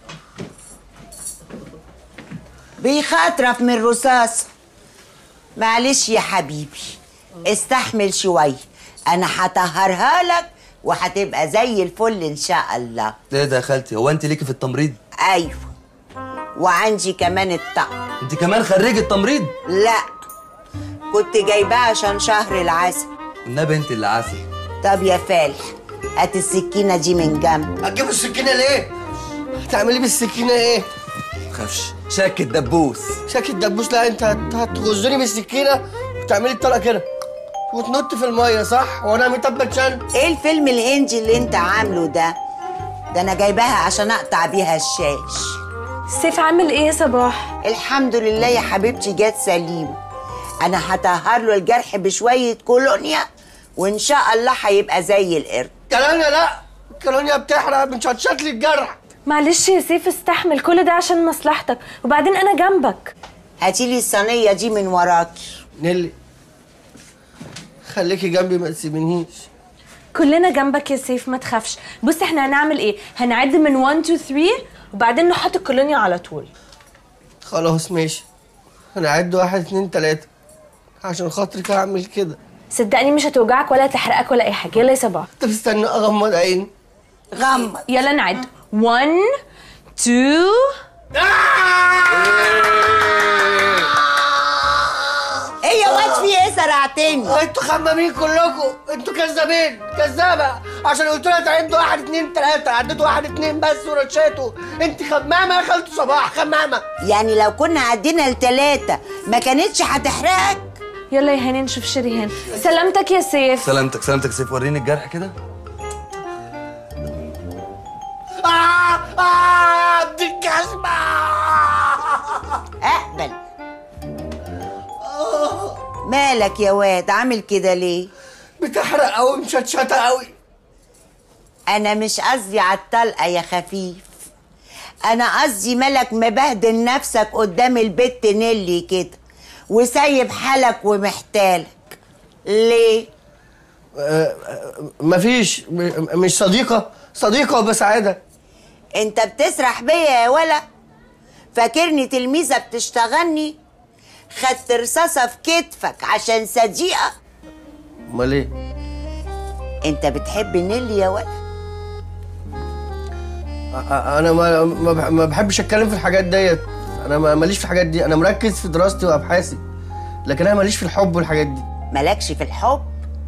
بيخاطرف من الرصاص. معلش يا حبيبي استحمل شويه، انا هطهرها لك وهتبقى زي الفل ان شاء الله. ايه ده يا خالتي؟ هو انت ليكي في التمريض؟ ايوه، وعندي كمان الطقم. انت كمان خريجة تمريض؟ لا، كنت جايباه عشان شهر العسل. النبي انت اللي عسل. طب يا فالح هات السكينه دي من جنب. هتجيب السكينه ليه؟ هتعملي بالسكينه ايه؟ تخافش، شاك الدبوس. شاك الدبوس؟ لا، انت هتغزني بالسكينه وتعملي الطلقه كده وتنط في الميه، صح؟ وانا متبت شن. ايه الفيلم الهندي اللي انت عامله ده؟ ده انا جايباها عشان اقطع بيها الشاش. سيف عامل ايه يا صباح؟ الحمد لله يا حبيبتي جت سليم. انا هطهر له الجرح بشويه كولونيا وان شاء الله هيبقى زي القرد. كولونيا؟ لا، الكولونيا بتحرق، بنشطشط لي الجرح. معلش يا سيف استحمل، كل ده عشان مصلحتك، وبعدين انا جنبك. هاتيلي الصينيه دي من وراكي. نيلي خليكي جنبي ما تسيبنيش. كلنا جنبك يا سيف ما تخافش. بص احنا هنعمل ايه؟ هنعد من 1 2 3 وبعدين نحط الكولونيا على طول. خلاص ماشي، هنعد 1 2 3 عشان خاطرك هعمل كده. صدقني مش هتوجعك ولا تحرقك ولا اي حاجه. يلا يا صباح. طب استنى اغمض عيني. غمض. يلا نعد 1 2 ايه يا واد في ايه سرعتني؟ انتوا خمامين كلكم، انتوا كذابين، كذابه، عشان قلت لها تعدوا 1 2 3 عديتوا 1 2 بس ورشيتوا. انت خمامه يا خالته صباح، خمامه. يعني لو كنا عدينا ل3 ما كانتش هتحرقك؟ يلا يا هاني نشوف شريهان. سلامتك يا سيف. سلامتك سلامتك يا سيف، وريني الجرح كده. دي الجزمه. اقبل. مالك يا واد عامل كده ليه؟ بتحرق قوي، مشطشطه قوي. انا مش قصدي على الطلقه يا خفيف، انا قصدي مالك مبهدل نفسك قدام البت نيلي كده وسايب حالك ومحتالك ليه؟ مفيش، مش صديقه وبساعدها. انت بتسرح بيا يا ولا؟ فاكرني تلميذه بتشتغلني؟ خدت رصاصه في كتفك عشان صديقه؟ امال ايه؟ انت بتحب نيلي يا ولد؟ انا ما بحبش اتكلم في الحاجات ديت. انا ماليش في الحاجات دي، انا مركز في دراستي وابحاثي، لكن انا ماليش في الحب والحاجات دي. مالكش في الحب؟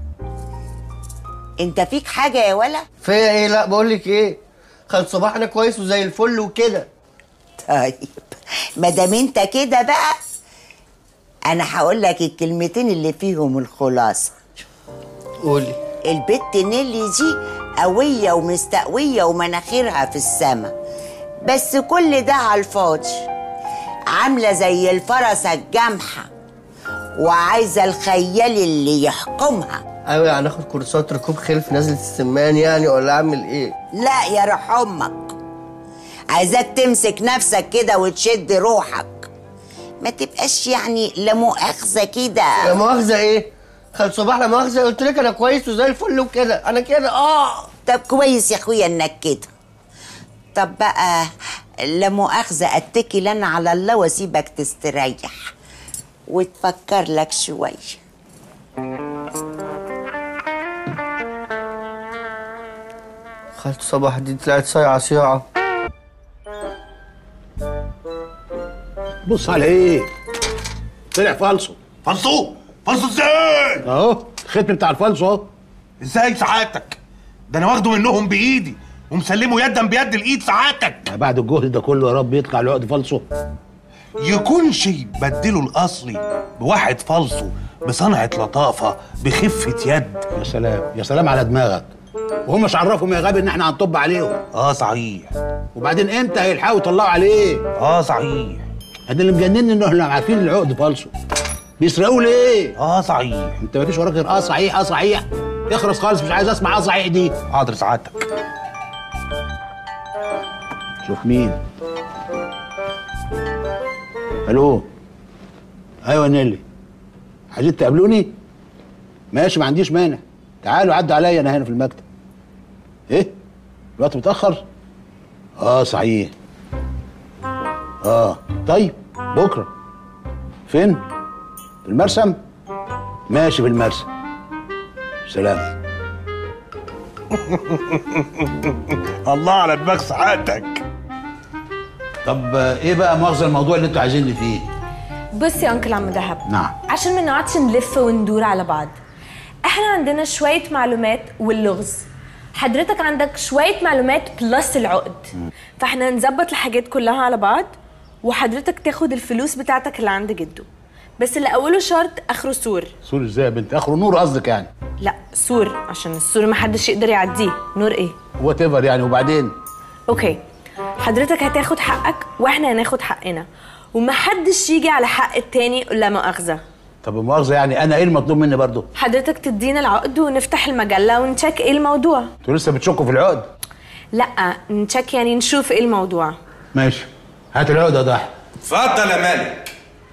انت فيك حاجه يا ولا؟ فيا ايه؟ لا بقول لك ايه، خالد صباح انا كويس وزي الفل وكده. طيب ما دام انت كده بقى انا هقول لك الكلمتين اللي فيهم الخلاصه. قولي. البت نيلي دي قويه ومستقويه ومناخيرها في السما، بس كل ده على الفاضي. عامله زي الفرسه الجامحه وعايزه الخيال اللي يحكمها. ايوه يعني اخد كورسات ركوب خيل في نزله السمان يعني، ولا اعمل ايه؟ لا يا روح امك، عايزاك تمسك نفسك كده وتشد روحك، ما تبقاش يعني لا مؤاخذه كده. لا مؤاخذه ايه؟ خالد صباح لا مؤاخذه، قلت لك انا كويس وزي الفل وكده، انا كده. طب كويس يا اخويا انك كده. طب بقى لا مؤاخذه اتكل انا على الله واسيبك تستريح وتفكر لك شويه. خالد صباح دي طلعت صايعه صياعه. بص على ايه؟ طلع فالصو. فالصو؟ فالصو ازاي؟ اهو الختم بتاع الفالصو اهو. ازاي سعادتك؟ ده انا واخده منهم بايدي ومسلمه يدا بيد الايد سعادتك. بعد الجهد ده كله يا رب يطلع العقد فالصو. يكونش بدلوا الاصلي بواحد فالصو بصنعه لطافه بخفه يد. يا سلام يا سلام على دماغك. وهم مش عرفهم يا غبي ان احنا هنطب عليهم. صحيح. وبعدين امتى هيلحقوا يطلعوا عليه؟ صحيح. هذا اللي مجنني ان احنا عارفين العقد فالصو. بيسرقوا ليه؟ صحيح. انت مفيش وراك غير صحيح صحيح. اخرس خالص، مش عايز اسمع صحيح دي. حاضر سعادتك. شوف مين. الو. ايوه نيلي، عايزين تقابلوني؟ ماشي ما عنديش مانع، تعالوا عدوا عليا انا هنا في المكتب. ايه؟ الوقت متأخر؟ صحيح. طيب بكره. فين؟ في المرسم؟ ماشي في المرسم. سلام. الله على دماغ سعادتك. طب ايه بقى مؤاخذة الموضوع اللي انتوا عايزيني فيه؟ بص يا انكل عم دهب. نعم. عشان ما نقعدش نلف وندور على بعض، احنا عندنا شوية معلومات واللغز، حضرتك عندك شوية معلومات بلس العقد. فاحنا نظبط الحاجات كلها على بعض وحضرتك تاخد الفلوس بتاعتك اللي عند جده، بس اللي اوله شرط اخره سور. سور ازاي يا بنت؟ اخره نور قصدك يعني؟ لا سور، عشان السور محدش يقدر يعديه. نور ايه؟ وات ايفر يعني. وبعدين؟ اوكي، حضرتك هتاخد حقك واحنا هناخد حقنا، ومحدش يجي على حق التاني لا مؤاخذة. طب مؤاخذة يعني انا ايه المطلوب مني برضو؟ حضرتك تدينا العقد ونفتح المجلة ونشك ايه الموضوع. انتوا لسه بتشكوا في العقد؟ لا نشك يعني نشوف ايه الموضوع. ماشي، هات العقد يا ضحى. اتفضل يا مالك.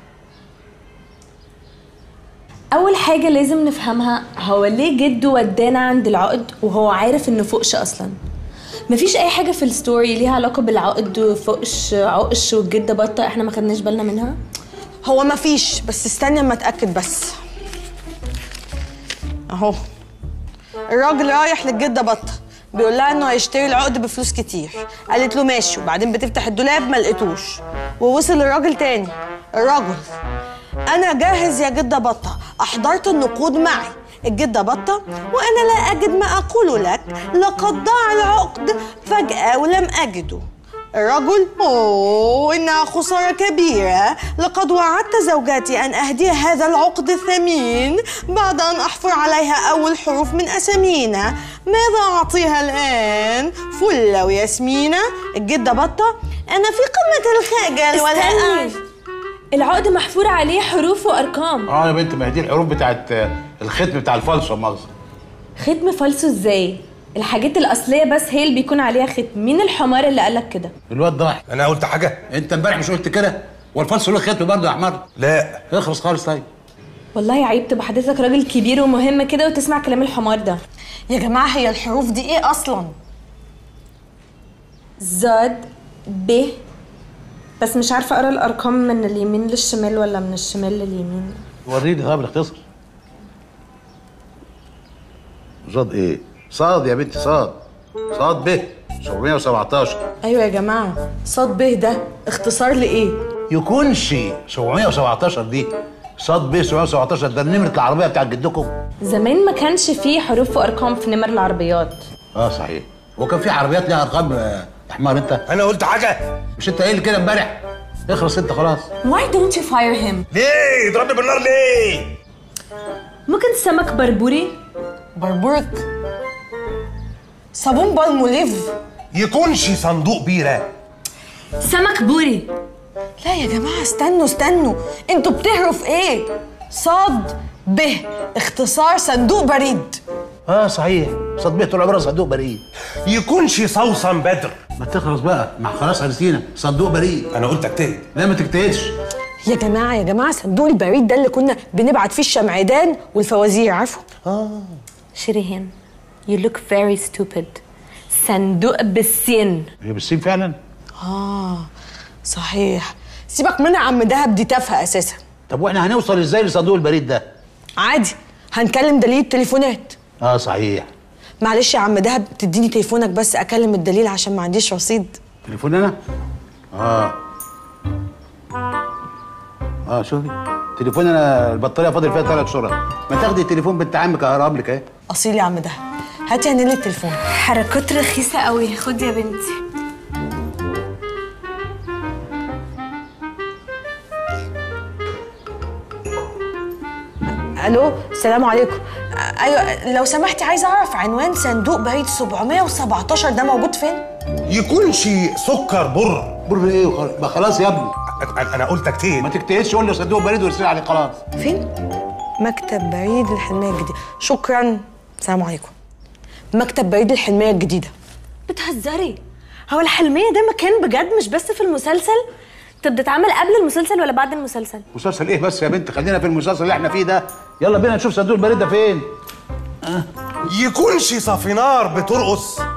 اول حاجة لازم نفهمها هو ليه جده ودانا عند العقد وهو عارف انه فوقش اصلا. مفيش اي حاجة في الستوري ليها علاقة بالعقد وفوقش عقش والجدة بطة احنا ما خدناش بالنا منها. هو مفيش، بس استني اما اتاكد بس. اهو الراجل رايح للجده بطه بيقول لها انه هيشتري العقد بفلوس كتير، قالت له ماشي، وبعدين بتفتح الدولاب ما لقيتوش، ووصل الراجل تاني. الراجل: انا جاهز يا جده بطه، احضرت النقود معي. الجده بطه: وانا لا اجد ما اقول لك، لقد ضاع العقد فجاه ولم اجده. الرجل: اوه انها خساره كبيره، لقد وعدت زوجتي ان اهديها هذا العقد الثمين بعد ان احفر عليها اول حروف من اسامينا، ماذا اعطيها الان؟ فله وياسمينه. الجده بطه: انا في قمه الخجل ولا العقد محفور عليه حروف وارقام. يا بنت، ما هي دي الحروف بتاعت الختم بتاع الفالصو. مؤاخذة. ختم فالصو ازاي؟ الحاجات الاصليه بس هي اللي بيكون عليها ختم. مين الحمار اللي قالك كده؟ الواد ضاحي. انا قلت حاجه؟ انت امبارح مش قلت كده؟ والفالصو له ختم برضه يا حمار؟ لا. اخلص خالص. طيب والله عيب تبقى حضرتك راجل كبير ومهم كده وتسمع كلام الحمار ده. يا جماعه هي الحروف دي ايه اصلا؟ زاد ب، بس مش عارفه اقرا الارقام من اليمين للشمال ولا من الشمال لليمين. وريني. طب الاختصار. صاد ايه؟ صاد يا بنتي صاد. صاد ب 717. ايوه يا جماعه، صاد ب ده اختصار لايه؟ يكونش 717 دي صاد ب 717 ده نمرة العربية بتاعت جدكم. زمان ما كانش فيه حروف وارقام في نمر العربيات. صحيح. هو كان في عربيات ليها ارقام يا حمار انت؟ انا قلت حاجه؟ مش انت قايل كده امبارح؟ اخلص انت خلاص. Why don't you fire him؟ ليه؟ يضربني بالنار ليه؟ ممكن سمك بربوري؟ بربورك؟ صابون بالموليف؟ يكونش صندوق بيره؟ سمك بوري. لا يا جماعه استنوا انتوا بتهروا في ايه؟ صاد ب اختصار صندوق بريد. صحيح. صاد ب طول عمرها صندوق بريد. يكونش صوصن بدر؟ ما تخلص بقى، ما خلاص عرفتينا صندوق بريد. انا قلت اجتهد. لا ما تجتهدش يا جماعه صندوق البريد ده اللي كنا بنبعت فيه الشمعدان والفوازير، عارفه؟ شيريهان you look very stupid. صندوق بالسين. هي بالسين فعلا؟ صحيح. سيبك منها يا عم دهب، دي تافهه اساسا. طب واحنا هنوصل ازاي لصندوق البريد ده؟ عادي، هنكلم دليل التليفونات. صحيح. معلش يا عم دهب، تديني تليفونك بس اكلم الدليل عشان ما عنديش رصيد. تليفون انا؟ شوفي تليفون انا البطاريه فاضل فيها 3 شهور. ما تاخدي تليفون بنت عمك اقرب لك اهي. اصيل يا عم دهب، هاتي هنيل التليفون. حركات رخيصه قوي، خدي يا بنتي. الو، السلام عليكم. ايوه لو سمحتي عايزه اعرف عنوان صندوق بريد 717 ده موجود فين؟ يكونش سكر بر ايه؟ ما خلاص يا ابني. انا قلت اجتهد. ما تجتهدش، قول لي صندوق بريد وارسل عليه خلاص. فين؟ مكتب بريد الحلميه الجديده. شكرا، السلام عليكم. مكتب بريد الحلميه الجديده. بتهزري؟ هو الحلميه ده مكان بجد مش بس في المسلسل؟ طب ده اتعمل قبل المسلسل ولا بعد المسلسل؟ مسلسل ايه بس يا بنت؟ خلينا في المسلسل اللي احنا فيه ده. يلا بينا نشوف صندوق البريد ده فين. يكونش صافينار بترقص؟